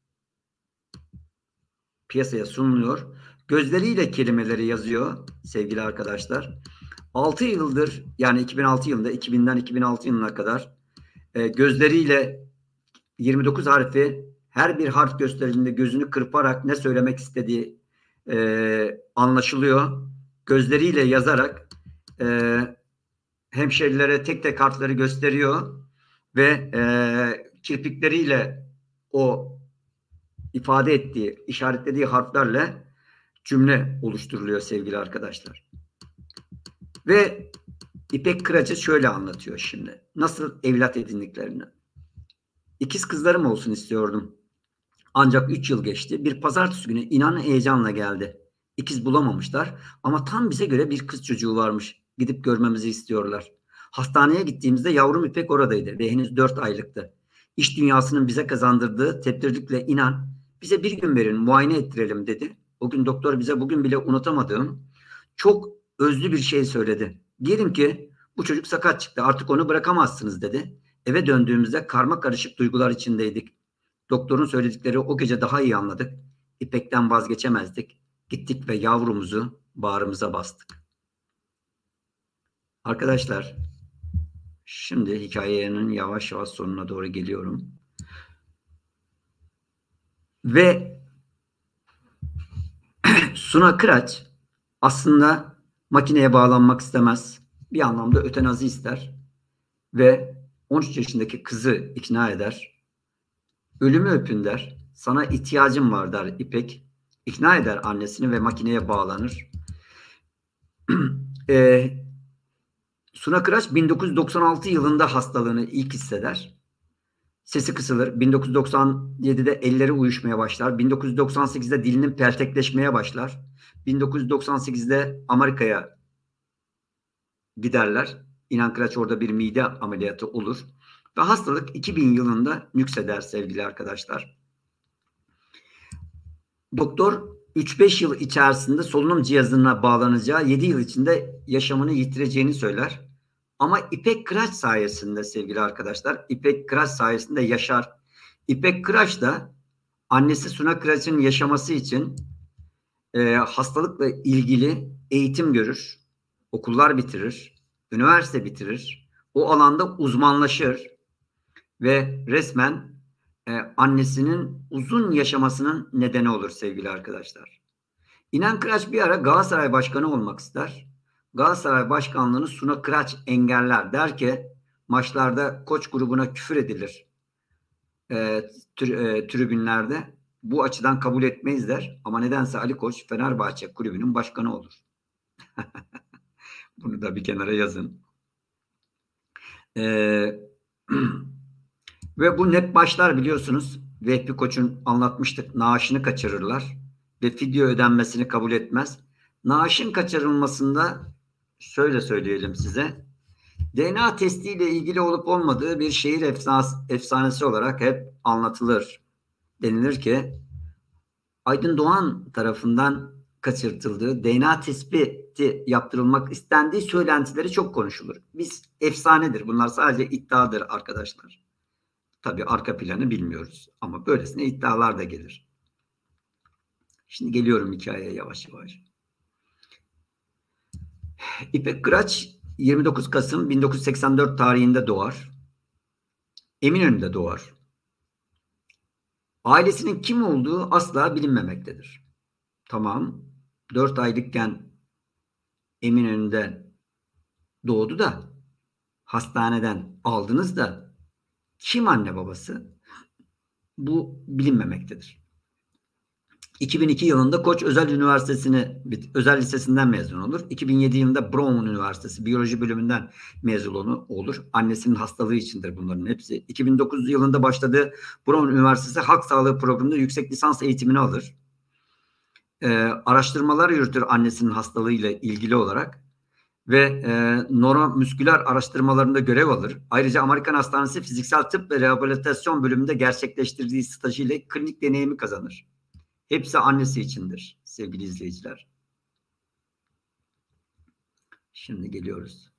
piyasaya sunuluyor. Gözleriyle kelimeleri yazıyor sevgili arkadaşlar. altı yıldır yani iki bin altı yılında iki binden iki bin altı yılına kadar e, gözleriyle yirmi dokuz harfi her bir harf gösterildiğinde gözünü kırparak ne söylemek istediği e, anlaşılıyor. Gözleriyle yazarak e, hemşerilere tek tek harfleri gösteriyor ve e, kirpikleriyle o ifade ettiği, işaretlediği harflerle cümle oluşturuluyor sevgili arkadaşlar. Ve İpek Kıraç'ı şöyle anlatıyor şimdi. Nasıl evlat edindiklerini. İkiz kızlarım olsun istiyordum. Ancak üç yıl geçti. Bir pazartesi günü inanın heyecanla geldi. İkiz bulamamışlar ama tam bize göre bir kız çocuğu varmış. Gidip görmemizi istiyorlar. Hastaneye gittiğimizde yavrum İpek oradaydı ve henüz dört aylıktı. İş dünyasının bize kazandırdığı tebdirlikle inan bize bir gün verin muayene ettirelim dedi. O gün doktor bize bugün bile unutamadığım çok özlü bir şey söyledi. Diyelim ki bu çocuk sakat çıktı artık onu bırakamazsınız dedi. Eve döndüğümüzde karma karışık duygular içindeydik. Doktorun söyledikleri o gece daha iyi anladık. İpek'ten vazgeçemezdik. Gittik ve yavrumuzu bağrımıza bastık. Arkadaşlar, şimdi hikayenin yavaş yavaş sonuna doğru geliyorum. Ve Suna Kıraç aslında makineye bağlanmak istemez. Bir anlamda ötenazi ister. Ve on üç yaşındaki kızı ikna eder. Ölümü öpün der. Sana ihtiyacım var der İpek. İkna eder annesini ve makineye bağlanır. e, Suna Kıraç bin dokuz yüz doksan altı yılında hastalığını ilk hisseder. Sesi kısılır. bin dokuz yüz doksan yedide elleri uyuşmaya başlar. bin dokuz yüz doksan sekizde dilinin peltekleşmeye başlar. bin dokuz yüz doksan sekizde Amerika'ya giderler. İnan Kıraç orada bir mide ameliyatı olur. Ve hastalık iki bin yılında nükseder sevgili arkadaşlar. Doktor üç beş yıl içerisinde solunum cihazına bağlanacağı, yedi yıl içinde yaşamını yitireceğini söyler. Ama İpek Kıraç sayesinde sevgili arkadaşlar, İpek Kıraç sayesinde yaşar. İpek Kıraç da annesi Suna Kıraç'ın yaşaması için e, hastalıkla ilgili eğitim görür, okullar bitirir, üniversite bitirir, o alanda uzmanlaşır ve resmen e, annesinin uzun yaşamasının nedeni olur sevgili arkadaşlar. İnan Kıraç bir ara Galatasaray Başkanı olmak ister. Galatasaray Başkanlığı'nı Suna Kıraç engeller. Der ki maçlarda Koç grubuna küfür edilir e, tür, e, tribünlerde. Bu açıdan kabul etmeyiz der. Ama nedense Ali Koç Fenerbahçe kulübünün başkanı olur. Bunu da bir kenara yazın. Eee Ve bu net başlar biliyorsunuz. Vehbi Koç'un anlatmıştık. Naaşını kaçırırlar. Ve fidye ödenmesini kabul etmez. Naaşın kaçırılmasında şöyle söyleyelim size. D N A testiyle ilgili olup olmadığı bir şehir efsanesi, efsanesi olarak hep anlatılır. Denilir ki Aydın Doğan tarafından kaçırtıldığı, D N A tespiti yaptırılmak istendiği söylentileri çok konuşulur. Biz efsanedir. Bunlar sadece iddiadır arkadaşlar. Tabii arka planı bilmiyoruz. Ama böylesine iddialar da gelir. Şimdi geliyorum hikayeye yavaş yavaş. İpek Kıraç yirmi dokuz Kasım bin dokuz yüz seksen dört tarihinde doğar. Eminönü'nde doğar. Ailesinin kim olduğu asla bilinmemektedir. Tamam, dört aylıkken Eminönü'nde doğdu da hastaneden aldınız da kim anne babası? Bu bilinmemektedir. iki bin iki yılında Koç Özel Üniversitesi'ni Özel Lisesi'nden mezun olur. iki bin yedi yılında Brown Üniversitesi Biyoloji bölümünden mezun olur. Annesinin hastalığı içindir bunların hepsi. iki bin dokuz yılında başladığı Brown Üniversitesi Halk Sağlığı Programı'nda yüksek lisans eğitimini alır. Ee, araştırmalar yürütür annesinin hastalığıyla ilgili olarak ve e, nöromüsküler araştırmalarında görev alır. Ayrıca Amerikan Hastanesi Fiziksel Tıp ve Rehabilitasyon bölümünde gerçekleştirdiği stajıyla klinik deneyimi kazanır. Hepsi annesi içindir sevgili izleyiciler. Şimdi geliyoruz.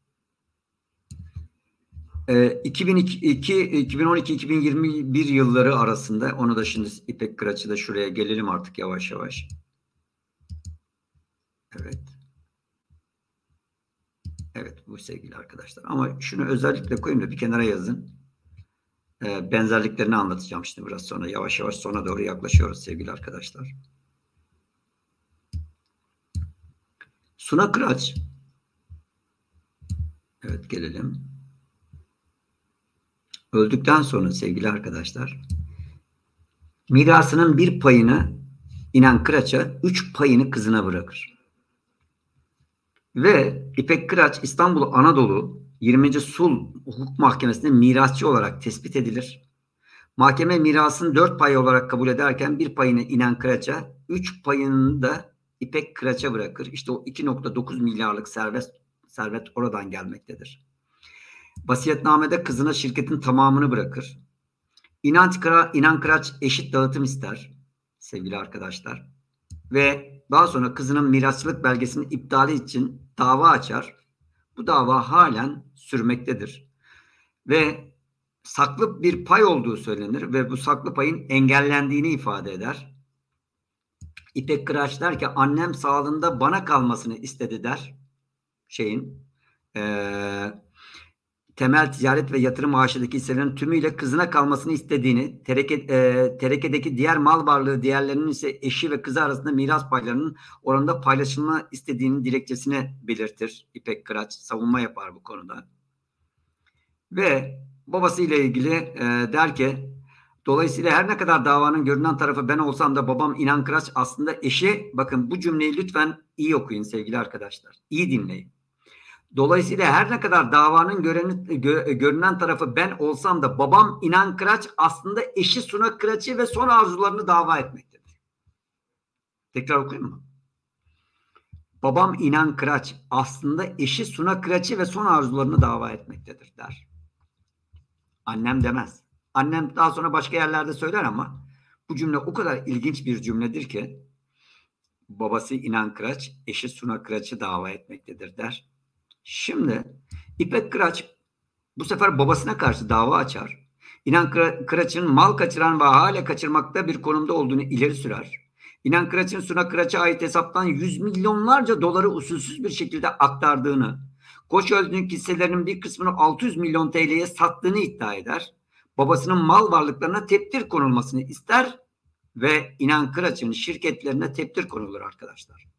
Ee, iki bin iki, iki bin on iki iki bin yirmi bir yılları arasında onu da şimdi İpek Kıraç'ı da şuraya gelelim artık yavaş yavaş. Evet. Evet bu sevgili arkadaşlar. Ama şunu özellikle koyayım da bir kenara yazın. e, benzerliklerini anlatacağım şimdi biraz sonra. Yavaş yavaş sona doğru yaklaşıyoruz sevgili arkadaşlar. Suna Kıraç. Evet, gelelim. Öldükten sonra sevgili arkadaşlar, mirasının bir payını İnan Kıraç'a, üç payını kızına bırakır. Ve İpek Kıraç İstanbul Anadolu yirminci Sulh Hukuk Mahkemesi'nde mirasçı olarak tespit edilir. Mahkeme mirasını dört pay olarak kabul ederken bir payını İnan Kıraç'a, üç payını da İpek Kıraç'a bırakır. İşte o iki nokta dokuz milyarlık servet, servet oradan gelmektedir. Vasiyetnamede kızına şirketin tamamını bırakır. İnan, İnan Kıraç eşit dağıtım ister sevgili arkadaşlar. Ve daha sonra kızının mirasçılık belgesinin iptali için dava açar. Bu dava halen sürmektedir. Ve saklı bir pay olduğu söylenir ve bu saklı payın engellendiğini ifade eder. İpek Kıraç der ki annem sağlığında bana kalmasını istedi der. Şeyin ee, temel ticaret ve yatırım maaşındaki hisselerin tümüyle kızına kalmasını istediğini, tereke, e, terekedeki diğer mal varlığı diğerlerinin ise eşi ve kızı arasında miras paylarının oranında paylaşılma istediğinin dilekçesini belirtir. İpek Kıraç savunma yapar bu konuda. Ve babasıyla ilgili e, der ki dolayısıyla her ne kadar davanın görünen tarafı ben olsam da babam İnan Kıraç aslında eşi, bakın bu cümleyi lütfen iyi okuyun sevgili arkadaşlar. İyi dinleyin. Dolayısıyla her ne kadar davanın göreni, gö, görünen tarafı ben olsam da babam İnan Kıraç aslında eşi Suna Kıraç'ı ve son arzularını dava etmektedir. Tekrar okuyayım mı? Babam İnan Kıraç aslında eşi Suna Kıraç'ı ve son arzularını dava etmektedir der. Annem demez. Annem daha sonra başka yerlerde söyler ama bu cümle o kadar ilginç bir cümledir ki babası İnan Kıraç eşi Suna Kıraç'ı dava etmektedir der. Şimdi İpek Kıraç bu sefer babasına karşı dava açar. İnan Kıraç'ın mal kaçıran ve hala kaçırmakta bir konumda olduğunu ileri sürer. İnan Kıraç'ın Suna Kıraç'a ait hesaptan yüz milyonlarca doları usulsüz bir şekilde aktardığını, Koç Holding hisselerinin bir kısmını altı yüz milyon T L'ye sattığını iddia eder. Babasının mal varlıklarına teptir konulmasını ister ve İnan Kıraç'ın şirketlerine teptir konulur arkadaşlar.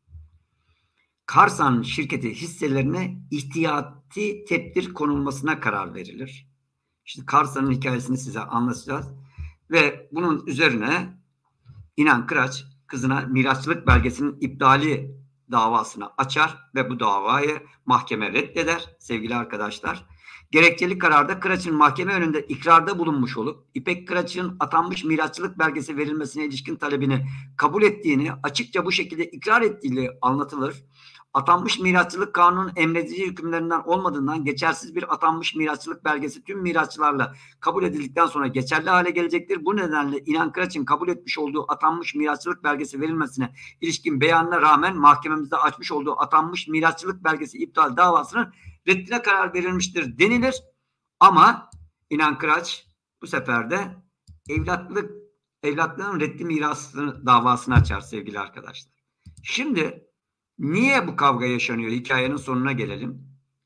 Karsan şirketi hisselerine ihtiyati teptir konulmasına karar verilir. Şimdi Karsan'ın hikayesini size anlatacağız. Ve bunun üzerine İnan Kıraç kızına mirasçılık belgesinin iptali davasını açar ve bu davayı mahkeme reddeder sevgili arkadaşlar. Gerekçeli kararda Kıraç'ın mahkeme önünde ikrarda bulunmuş olup İpek Kıraç'ın atanmış mirasçılık belgesi verilmesine ilişkin talebini kabul ettiğini, açıkça bu şekilde ikrar ettiği anlatılır. Atanmış mirasçılık kanunun emredici hükümlerinden olmadığından geçersiz bir atanmış mirasçılık belgesi tüm mirasçılarla kabul edildikten sonra geçerli hale gelecektir. Bu nedenle İnan Kıraç'ın kabul etmiş olduğu atanmış mirasçılık belgesi verilmesine ilişkin beyanına rağmen mahkememizde açmış olduğu atanmış mirasçılık belgesi iptal davasının reddine karar verilmiştir denilir. Ama İnan Kıraç bu sefer de evlatlık evlatlığın reddi mirası davasını açar sevgili arkadaşlar. Şimdi niye bu kavga yaşanıyor? Hikayenin sonuna gelelim.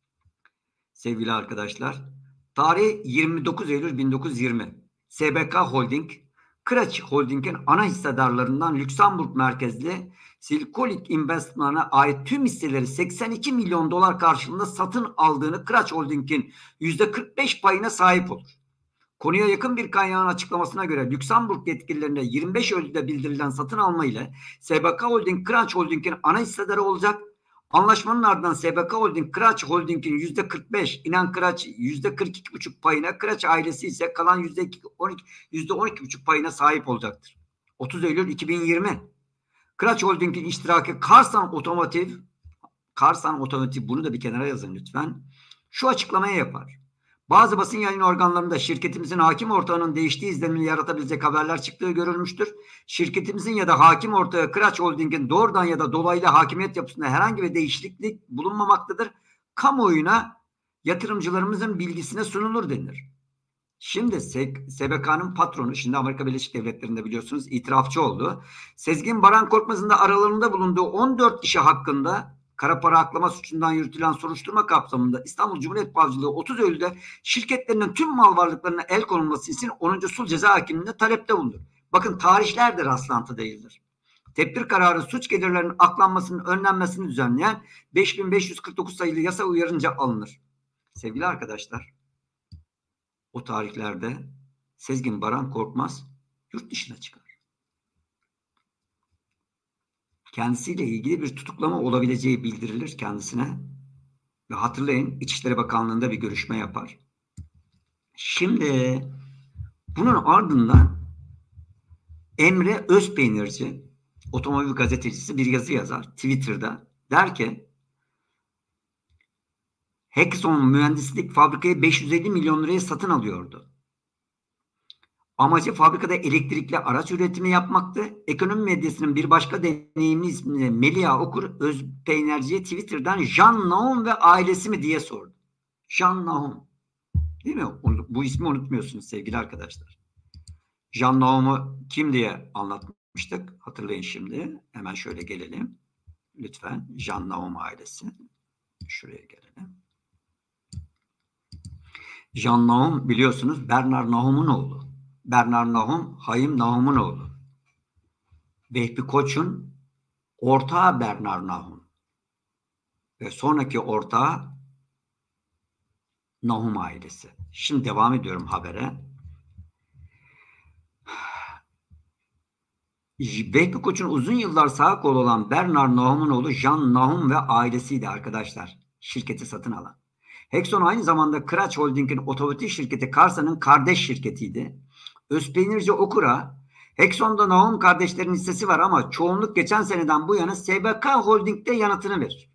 Sevgili arkadaşlar. Tarih yirmi dokuz Eylül bin dokuz yüz yirmi. S B K Holding, Kıraç Holding'in ana hissedarlarından Lüksemburg merkezli Silkolik Investment'a ait tüm hisseleri seksen iki milyon dolar karşılığında satın aldığını Kıraç Holding'in yüzde kırk beş payına sahip olur. Konuya yakın bir kaynağın açıklamasına göre Lüksemburg yetkililerine yirmi beş Eylül'de bildirilen satın alma ile S B K Holding, Kıraç Holding'in ana hissedarı olacak. Anlaşmanın ardından S B K Holding, Kıraç Holding'in yüzde kırk beş, İnan Kıraç yüzde kırk iki buçuk payına, Kıraç ailesi ise kalan yüzde on iki, yüzde on iki buçuk payına sahip olacaktır. otuz Eylül iki bin yirmi. Kıraç Holding'in iştiraki Karsan Otomotiv, Karsan Otomotiv, bunu da bir kenara yazın lütfen, şu açıklamayı yapar. Bazı basın yayın organlarında şirketimizin hakim ortağının değiştiği izlenimini yaratabilecek haberler çıktığı görülmüştür. Şirketimizin ya da hakim ortağı Kıraç Holding'in doğrudan ya da dolaylı hakimiyet yapısında herhangi bir değişiklik bulunmamaktadır. Kamuoyuna yatırımcılarımızın bilgisine sunulur denir. Şimdi S B K'nın patronu, şimdi Amerika Birleşik Devletleri'nde biliyorsunuz itirafçı oldu. Sezgin Baran Korkmaz'ın da aralarında bulunduğu on dört kişi hakkında kara para aklama suçundan yürütülen soruşturma kapsamında İstanbul Cumhuriyet Savcılığı otuz Eylül'de şirketlerinin tüm mal varlıklarına el konulması için onuncu Sulh Ceza Hakimliği'ne talepte bulundu. Bakın tarihler de rastlantı değildir. Tedbir kararı suç gelirlerinin aklanmasının önlenmesini düzenleyen beş bin beş yüz kırk dokuz sayılı yasa uyarınca alınır. Sevgili arkadaşlar, o tarihlerde Sezgin Baran Korkmaz yurt dışına çıkar. Kendisiyle ilgili bir tutuklama olabileceği bildirilir kendisine. Ve hatırlayın, İçişleri Bakanlığı'nda bir görüşme yapar. Şimdi bunun ardından Emre Özpeynirci, otomobil gazetecisi, bir yazı yazar Twitter'da. Der ki, Hexon mühendislik fabrikayı beş yüz elli milyon liraya satın alıyordu. Amacı fabrikada elektrikli araç üretimi yapmaktı. Ekonomi medyasının bir başka deneyimli ismini Melia Okur Özpeynirci'ye Twitter'dan Jean Nahum ve ailesi mi diye sordu. Jean Nahum. Değil mi? Bu ismi unutmuyorsunuz sevgili arkadaşlar. Jean Nahum'u kim diye anlatmıştık? Hatırlayın şimdi. Hemen şöyle gelelim. Lütfen Jean Nahum ailesi. Şuraya gelelim. Jean Nahum biliyorsunuz Bernard Nahum'un oğlu. Bernard Nahum, Hayim Nahum'un oğlu. Vehbi Koç'un ortağı Bernard Nahum. Ve sonraki ortağı Nahum ailesi. Şimdi devam ediyorum habere. Vehbi Koç'un uzun yıllar sağ kolu olan Bernard Nahum'un oğlu Jean Nahum ve ailesiydi arkadaşlar. Şirketi satın alan. Hexon aynı zamanda Kıraç Holding'in otomotiv şirketi Karsa'nın kardeş şirketiydi. Özpeynirci Okur'a Hexon'da Nahum kardeşlerin hissesi var ama çoğunluk geçen seneden bu yana S B K Holding'de yanıtını verir.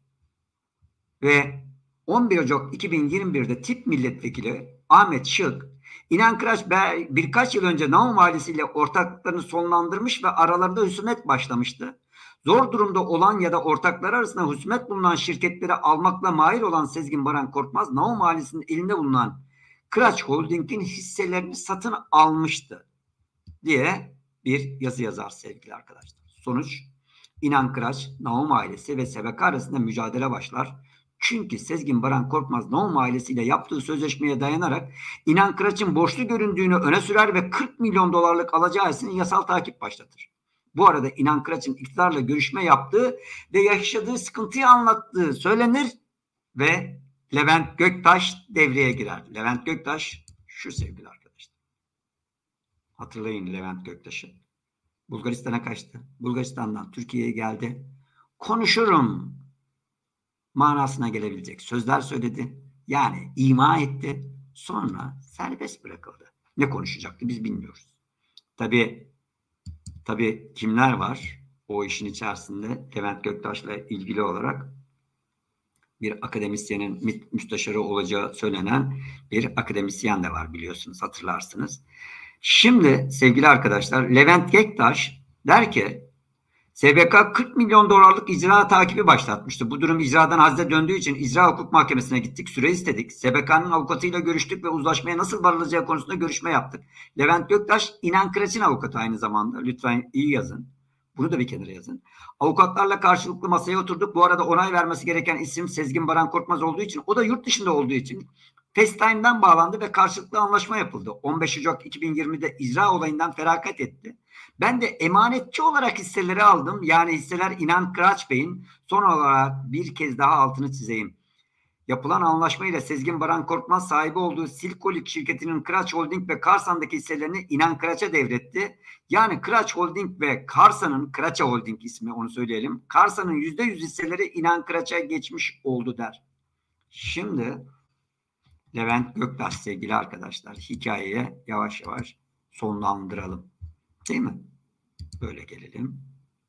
Ve on bir Ocak iki bin yirmi bir'de tip milletvekili Ahmet Şık, İnan Kıraç birkaç yıl önce Nahum ailesiyle ortaklıklarını sonlandırmış ve aralarında husumet başlamıştı. Zor durumda olan ya da ortaklar arasında husumet bulunan şirketleri almakla mahir olan Sezgin Baran Korkmaz, Nahum ailesinin elinde bulunan Kıraç Holding'in hisselerini satın almıştı diye bir yazı yazar sevgili arkadaşlar. Sonuç, İnan Kıraç, Nahum ailesi ve S B K arasında mücadele başlar. Çünkü Sezgin Baran Korkmaz Nahum ailesiyle yaptığı sözleşmeye dayanarak İnan Kıraç'ın borçlu göründüğünü öne sürer ve kırk milyon dolarlık alacağı için yasal takip başlatır. Bu arada İnan Kıraç'ın iktidarla görüşme yaptığı ve yaşadığı sıkıntıyı anlattığı söylenir ve Levent Göktaş devreye girer. Levent Göktaş şu sevgili arkadaşlar. Hatırlayın Levent Göktaş'ı. Bulgaristan'a kaçtı. Bulgaristan'dan Türkiye'ye geldi. Konuşurum manasına gelebilecek sözler söyledi. Yani ima etti. Sonra serbest bırakıldı. Ne konuşacaktı biz bilmiyoruz. Tabii tabii kimler var o işin içerisinde Levent Göktaş'la ilgili olarak? Bir akademisyenin müsteşarı olacağı söylenen bir akademisyen de var biliyorsunuz, hatırlarsınız. Şimdi sevgili arkadaşlar Levent Göktaş der ki S B K kırk milyon dolarlık icra takibi başlatmıştı. Bu durum icradan hazne döndüğü için icra hukuk mahkemesine gittik. Süre istedik. S B K'nın avukatıyla görüştük ve uzlaşmaya nasıl varılacağı konusunda görüşme yaptık. Levent Göktaş İnan Kıraç'ın avukatı aynı zamanda. Lütfen iyi yazın. Bunu da bir kenara yazın. Avukatlarla karşılıklı masaya oturduk. Bu arada onay vermesi gereken isim Sezgin Baran Korkmaz olduğu için, o da yurt dışında olduğu için FaceTime'dan bağlandı ve karşılıklı anlaşma yapıldı. on beş Ocak iki bin yirmi'de icra olayından feragat etti. Ben de emanetçi olarak hisseleri aldım. Yani hisseler İnan Kıraç Bey'in. Son olarak bir kez daha altını çizeyim. Yapılan anlaşmayla Sezgin Baran Korkmaz sahibi olduğu Silkolik şirketinin Kıraç Holding ve Karsan'daki hisselerini İnan Kıraç'a devretti. Yani Kıraç Holding ve Karsan'ın, Kıraça Holding ismi onu söyleyelim, Karsan'ın yüzde yüz hisseleri İnan Kıraç'a geçmiş oldu der. Şimdi Levent Göktaş sevgili arkadaşlar, hikayeye yavaş yavaş sonlandıralım. Değil mi? Böyle gelelim.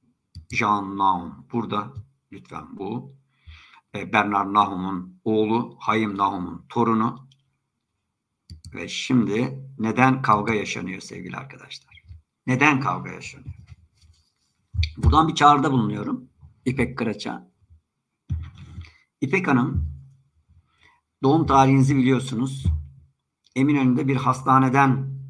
Jean Nahum burada. Lütfen bu. Bernard Nahum'un oğlu, Hayim Nahum'un torunu. Ve şimdi neden kavga yaşanıyor sevgili arkadaşlar? Neden kavga yaşanıyor? Buradan bir çağrıda bulunuyorum İpek Kıraç'a. İpek Hanım, doğum tarihinizi biliyorsunuz. Eminönü'nde bir hastaneden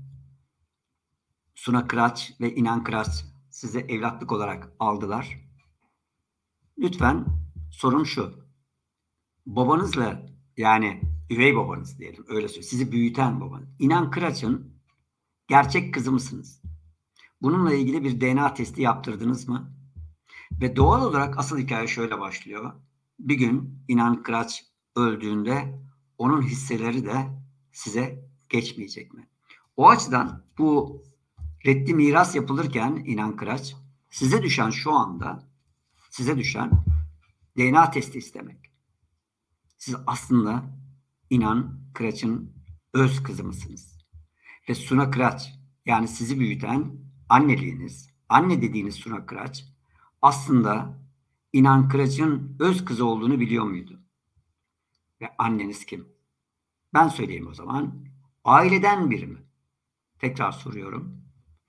Suna Kıraç ve İnan Kıraç sizi evlatlık olarak aldılar. Lütfen Sorum şu. Babanızla, yani üvey babanız diyelim, öyle söyleyeyim, sizi büyüten babanız, İnan Kıraç'ın gerçek kızı mısınız? Bununla ilgili bir D N A testi yaptırdınız mı? Ve doğal olarak asıl hikaye şöyle başlıyor. Bir gün İnan Kıraç öldüğünde onun hisseleri de size geçmeyecek mi? O açıdan bu reddi miras yapılırken İnan Kıraç, size düşen şu anda, size düşen D N A testi istemek. Siz aslında İnan Kıraç'ın öz kızı mısınız? Ve Suna Kıraç, yani sizi büyüten anneliğiniz, anne dediğiniz Suna Kıraç, aslında İnan Kıraç'ın öz kızı olduğunu biliyor muydu? Ve anneniz kim? Ben söyleyeyim o zaman. Aileden biri mi? Tekrar soruyorum.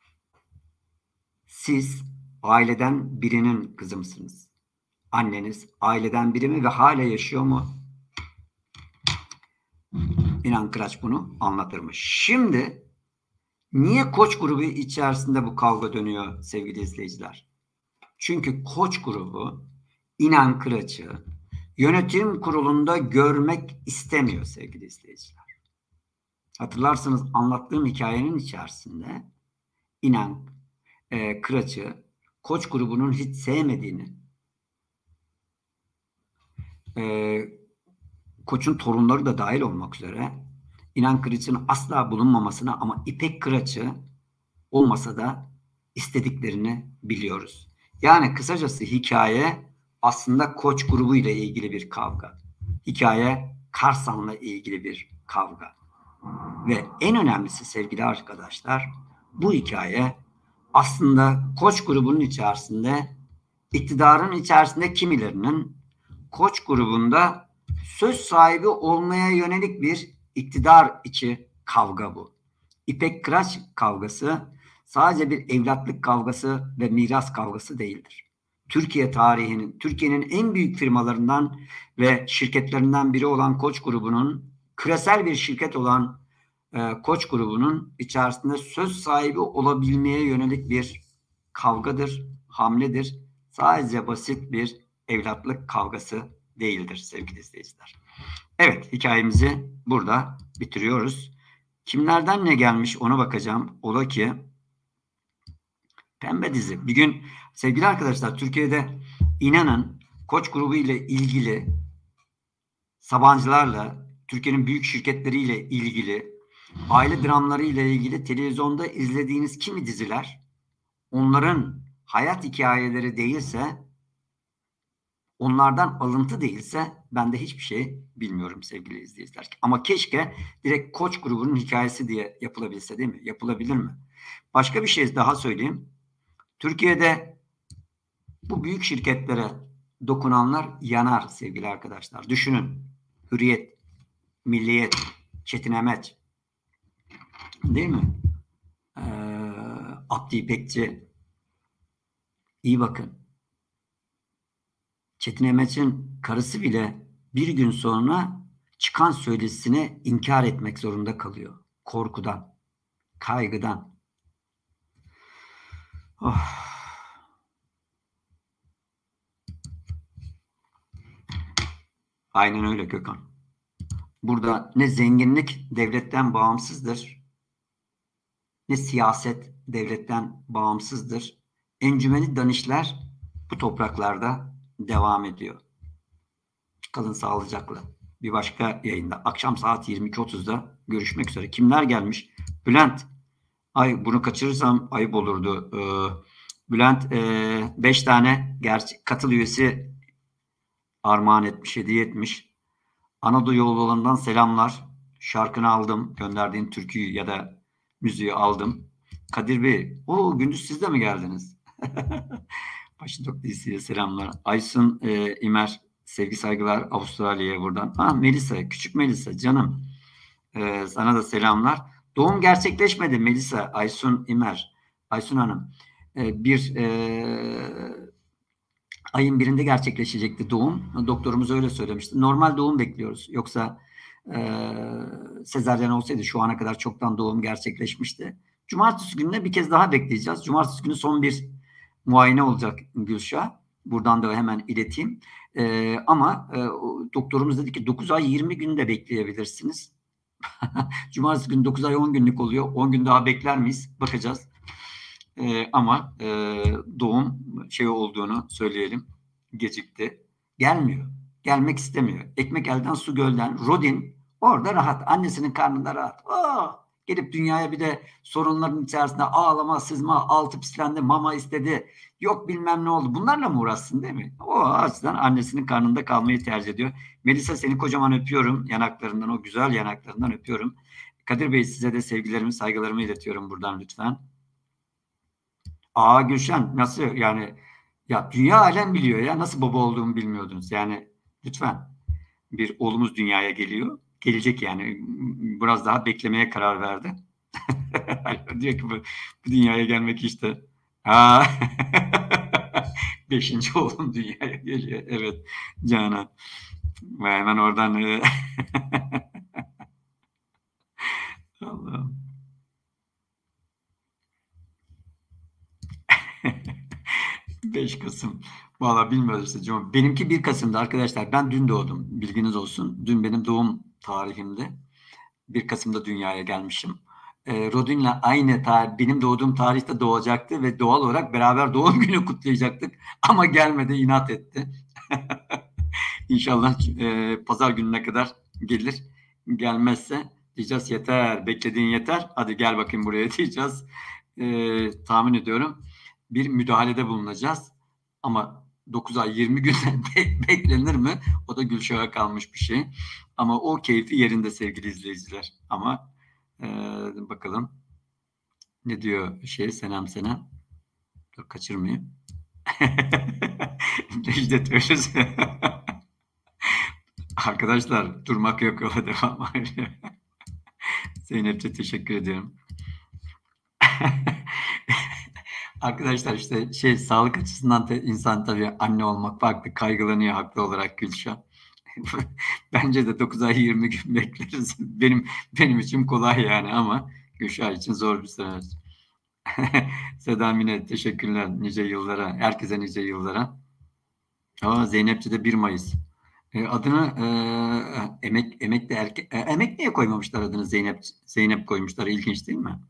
Siz aileden birinin kızı mısınız? Anneniz aileden biri mi ve hala yaşıyor mu? İnan Kıraç bunu anlatırmış. Şimdi niye Koç grubu içerisinde bu kavga dönüyor sevgili izleyiciler? Çünkü Koç grubu İnan Kıraç'ı yönetim kurulunda görmek istemiyor sevgili izleyiciler. Hatırlarsınız, anlattığım hikayenin içerisinde İnan e, Kıraç'ı Koç grubunun hiç sevmediğini, e, Koç'un torunları da dahil olmak üzere İnan Kıraç'ın asla bulunmamasına ama İpek Kıraç'ı olmasa da istediklerini biliyoruz. Yani kısacası hikaye aslında Koç grubu ile ilgili bir kavga. Hikaye Karsan'la ilgili bir kavga. Ve en önemlisi sevgili arkadaşlar, bu hikaye aslında Koç grubunun içerisinde, iktidarın içerisinde kimilerinin Koç grubunda söz sahibi olmaya yönelik bir iktidar içi kavga bu. İpek Kıraç kavgası sadece bir evlatlık kavgası ve miras kavgası değildir. Türkiye tarihinin, Türkiye'nin en büyük firmalarından ve şirketlerinden biri olan Koç grubunun, küresel bir şirket olan e, Koç grubunun içerisinde söz sahibi olabilmeye yönelik bir kavgadır, hamledir. Sadece basit bir evlatlık kavgası değildir sevgili izleyiciler. Evet, hikayemizi burada bitiriyoruz. Kimlerden ne gelmiş ona bakacağım. Ola ki Pembe dizi. Bir gün sevgili arkadaşlar, Türkiye'de inanın Koç grubu ile ilgili, Sabancılarla, Türkiye'nin büyük şirketleriyle ilgili, aile dramları ile ilgili televizyonda izlediğiniz kimi diziler onların hayat hikayeleri değilse, onlardan alıntı değilse ben de hiçbir şey bilmiyorum sevgili izleyiciler. Ama keşke direkt Koç grubunun hikayesi diye yapılabilse, değil mi? Yapılabilir mi? Başka bir şey daha söyleyeyim. Türkiye'de bu büyük şirketlere dokunanlar yanar sevgili arkadaşlar. Düşünün. Hürriyet, Milliyet, Çetin Emeç, değil mi? Ee, Abdi İpekçi. İyi bakın. Çetin Emeç'in karısı bile bir gün sonra çıkan söyleşisini inkar etmek zorunda kalıyor. Korkudan, kaygıdan. Oh. Aynen öyle Gökhan. Burada ne zenginlik devletten bağımsızdır, ne siyaset devletten bağımsızdır. Encümeni Danışler bu topraklarda devam ediyor. Kalın sağlıcakla. Bir başka yayında akşam saat yirmi iki otuzda görüşmek üzere. Kimler gelmiş? Bülent. Ay bunu kaçırırsam ayıp olurdu. Ee, Bülent beş e, tane gerçek katıl üyesi armağan etmiş, hediye etmiş. Anadolu yollarından selamlar. Şarkını aldım. Gönderdiğin türküyü ya da müziği aldım. Kadir Bey, o gündüz siz de mi geldiniz? Başındok D C'ye selamlar. Aysun e, İmer, sevgi saygılar Avustralya'ya buradan. Ha Melisa, küçük Melisa canım. E, sana da selamlar. Doğum gerçekleşmedi Melisa, Aysun İmer. Aysun Hanım. E, bir e, ayın birinde gerçekleşecekti doğum. Doktorumuz öyle söylemişti. Normal doğum bekliyoruz. Yoksa e, sezaryen olsaydı şu ana kadar çoktan doğum gerçekleşmişti. Cumartesi gününe bir kez daha bekleyeceğiz. Cumartesi günü son bir muayene olacak Gülşah. Buradan da hemen ileteyim. E, ama e, doktorumuz dedi ki dokuz ay yirmi gün de bekleyebilirsiniz. Cumartesi günü dokuz ay on günlük oluyor. on gün daha bekler miyiz? Bakacağız. E, ama e, doğum şey olduğunu söyleyelim. Gecikti. Gelmiyor. Gelmek istemiyor. Ekmek elden su gölden. Rodin orada rahat. Annesinin karnında rahat. Oh! Gelip dünyaya bir de sorunların içerisinde ağlama, sızma, altı pislendi, mama istedi. Yok bilmem ne oldu. Bunlarla mı uğraşsın değil mi? O açıdan annesinin karnında kalmayı tercih ediyor. Melisa seni kocaman öpüyorum. Yanaklarından, o güzel yanaklarından öpüyorum. Kadir Bey size de sevgilerimi, saygılarımı iletiyorum buradan lütfen. Aa Gülşen nasıl yani ya dünya alem biliyor ya nasıl baba olduğumu bilmiyordunuz. Yani lütfen bir oğlumuz dünyaya geliyor. Gelecek yani biraz daha beklemeye karar verdi. Diyor ki bu, bu dünyaya gelmek işte. Aa, beşinci oğlum dünyaya geliyor. Evet Canan. Ve hemen oradan Allah'ım. beş Kasım. Valla bilmiyoruz işte. Benimki bir Kasım'da arkadaşlar. Ben dün doğdum. Bilginiz olsun. Dün benim doğum tarihimdi. bir Kasım'da dünyaya gelmişim. E, Rodin'le aynı tarih, benim doğduğum tarihte doğacaktı ve doğal olarak beraber doğum günü kutlayacaktık. Ama gelmedi, inat etti. İnşallah e, pazar gününe kadar gelir. Gelmezse diyeceğiz yeter, beklediğin yeter. Hadi gel bakayım buraya diyeceğiz. E, tahmin ediyorum bir müdahalede bulunacağız. Ama dokuz ay yirmi gün beklenir mi? O da Gülşah'a kalmış bir şey. Ama o keyfi yerinde sevgili izleyiciler. Ama e, bakalım ne diyor şey Senem Senem. Dur kaçırmayayım. Necdet Ölüz. Arkadaşlar durmak yok, yola devam. Zeynep'ciğim teşekkür ediyorum. Arkadaşlar işte şey sağlık açısından da insan tabii anne olmak farklı kaygılanıyor haklı olarak Gülşah. Bence de dokuz ay yirmi gün bekleriz. Benim benim için kolay yani ama Gülşah için zor bir süreç. Seda Mine teşekkürler nice yıllara. Herkese nice yıllara. Aa, Zeynepçi de bir Mayıs. E, adını e, emek emekli erkek e, emek niye koymamışlar adını Zeynep Zeynep koymuşlar. İlginç değil mi?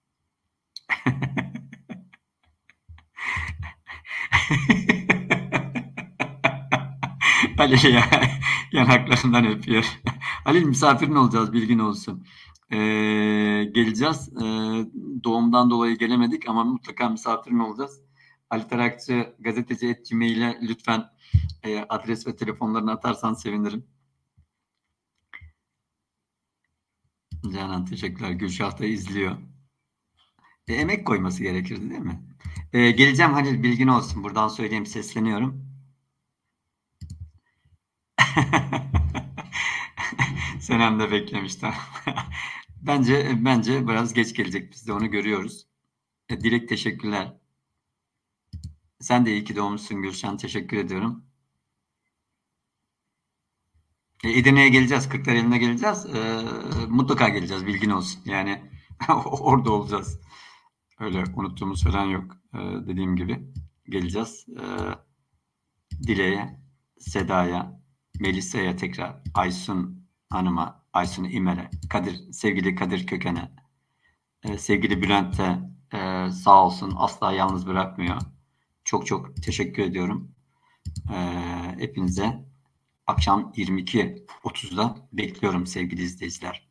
Halil ya, yanaklarından öpüyor. Halil misafirin olacağız bilgin olsun. Ee, geleceğiz. Ee, doğumdan dolayı gelemedik ama mutlaka misafirin olacağız. Ali Tarakçı gazeteci et gmail'e lütfen e, adres ve telefonlarını atarsan sevinirim. Canan teşekkürler. Gülşah da izliyor. E, emek koyması gerekirdi değil mi? E, geleceğim Halil bilgin olsun. Buradan söyleyeyim sesleniyorum. Senem de beklemiştim. bence bence biraz geç gelecek. Biz de onu görüyoruz. E, Dilek teşekkürler. Sen de iyi ki doğmuşsun Gülşen. Teşekkür ediyorum. E, Edirne'ye geleceğiz. Kırklareli'ne geleceğiz. E, mutlaka geleceğiz. Bilgin olsun. Yani orada olacağız. Öyle unuttuğumuz falan yok. E, dediğim gibi geleceğiz. E, Dile'ye, Seda'ya, Melisa'ya tekrar, Aysun Hanım'a, Aysun İmer'e, Kadir, sevgili Kadir Köken'e, e, sevgili Bülent'e e, sağ olsun asla yalnız bırakmıyor. Çok çok teşekkür ediyorum. E, hepinize akşam yirmi iki otuzda bekliyorum sevgili izleyiciler.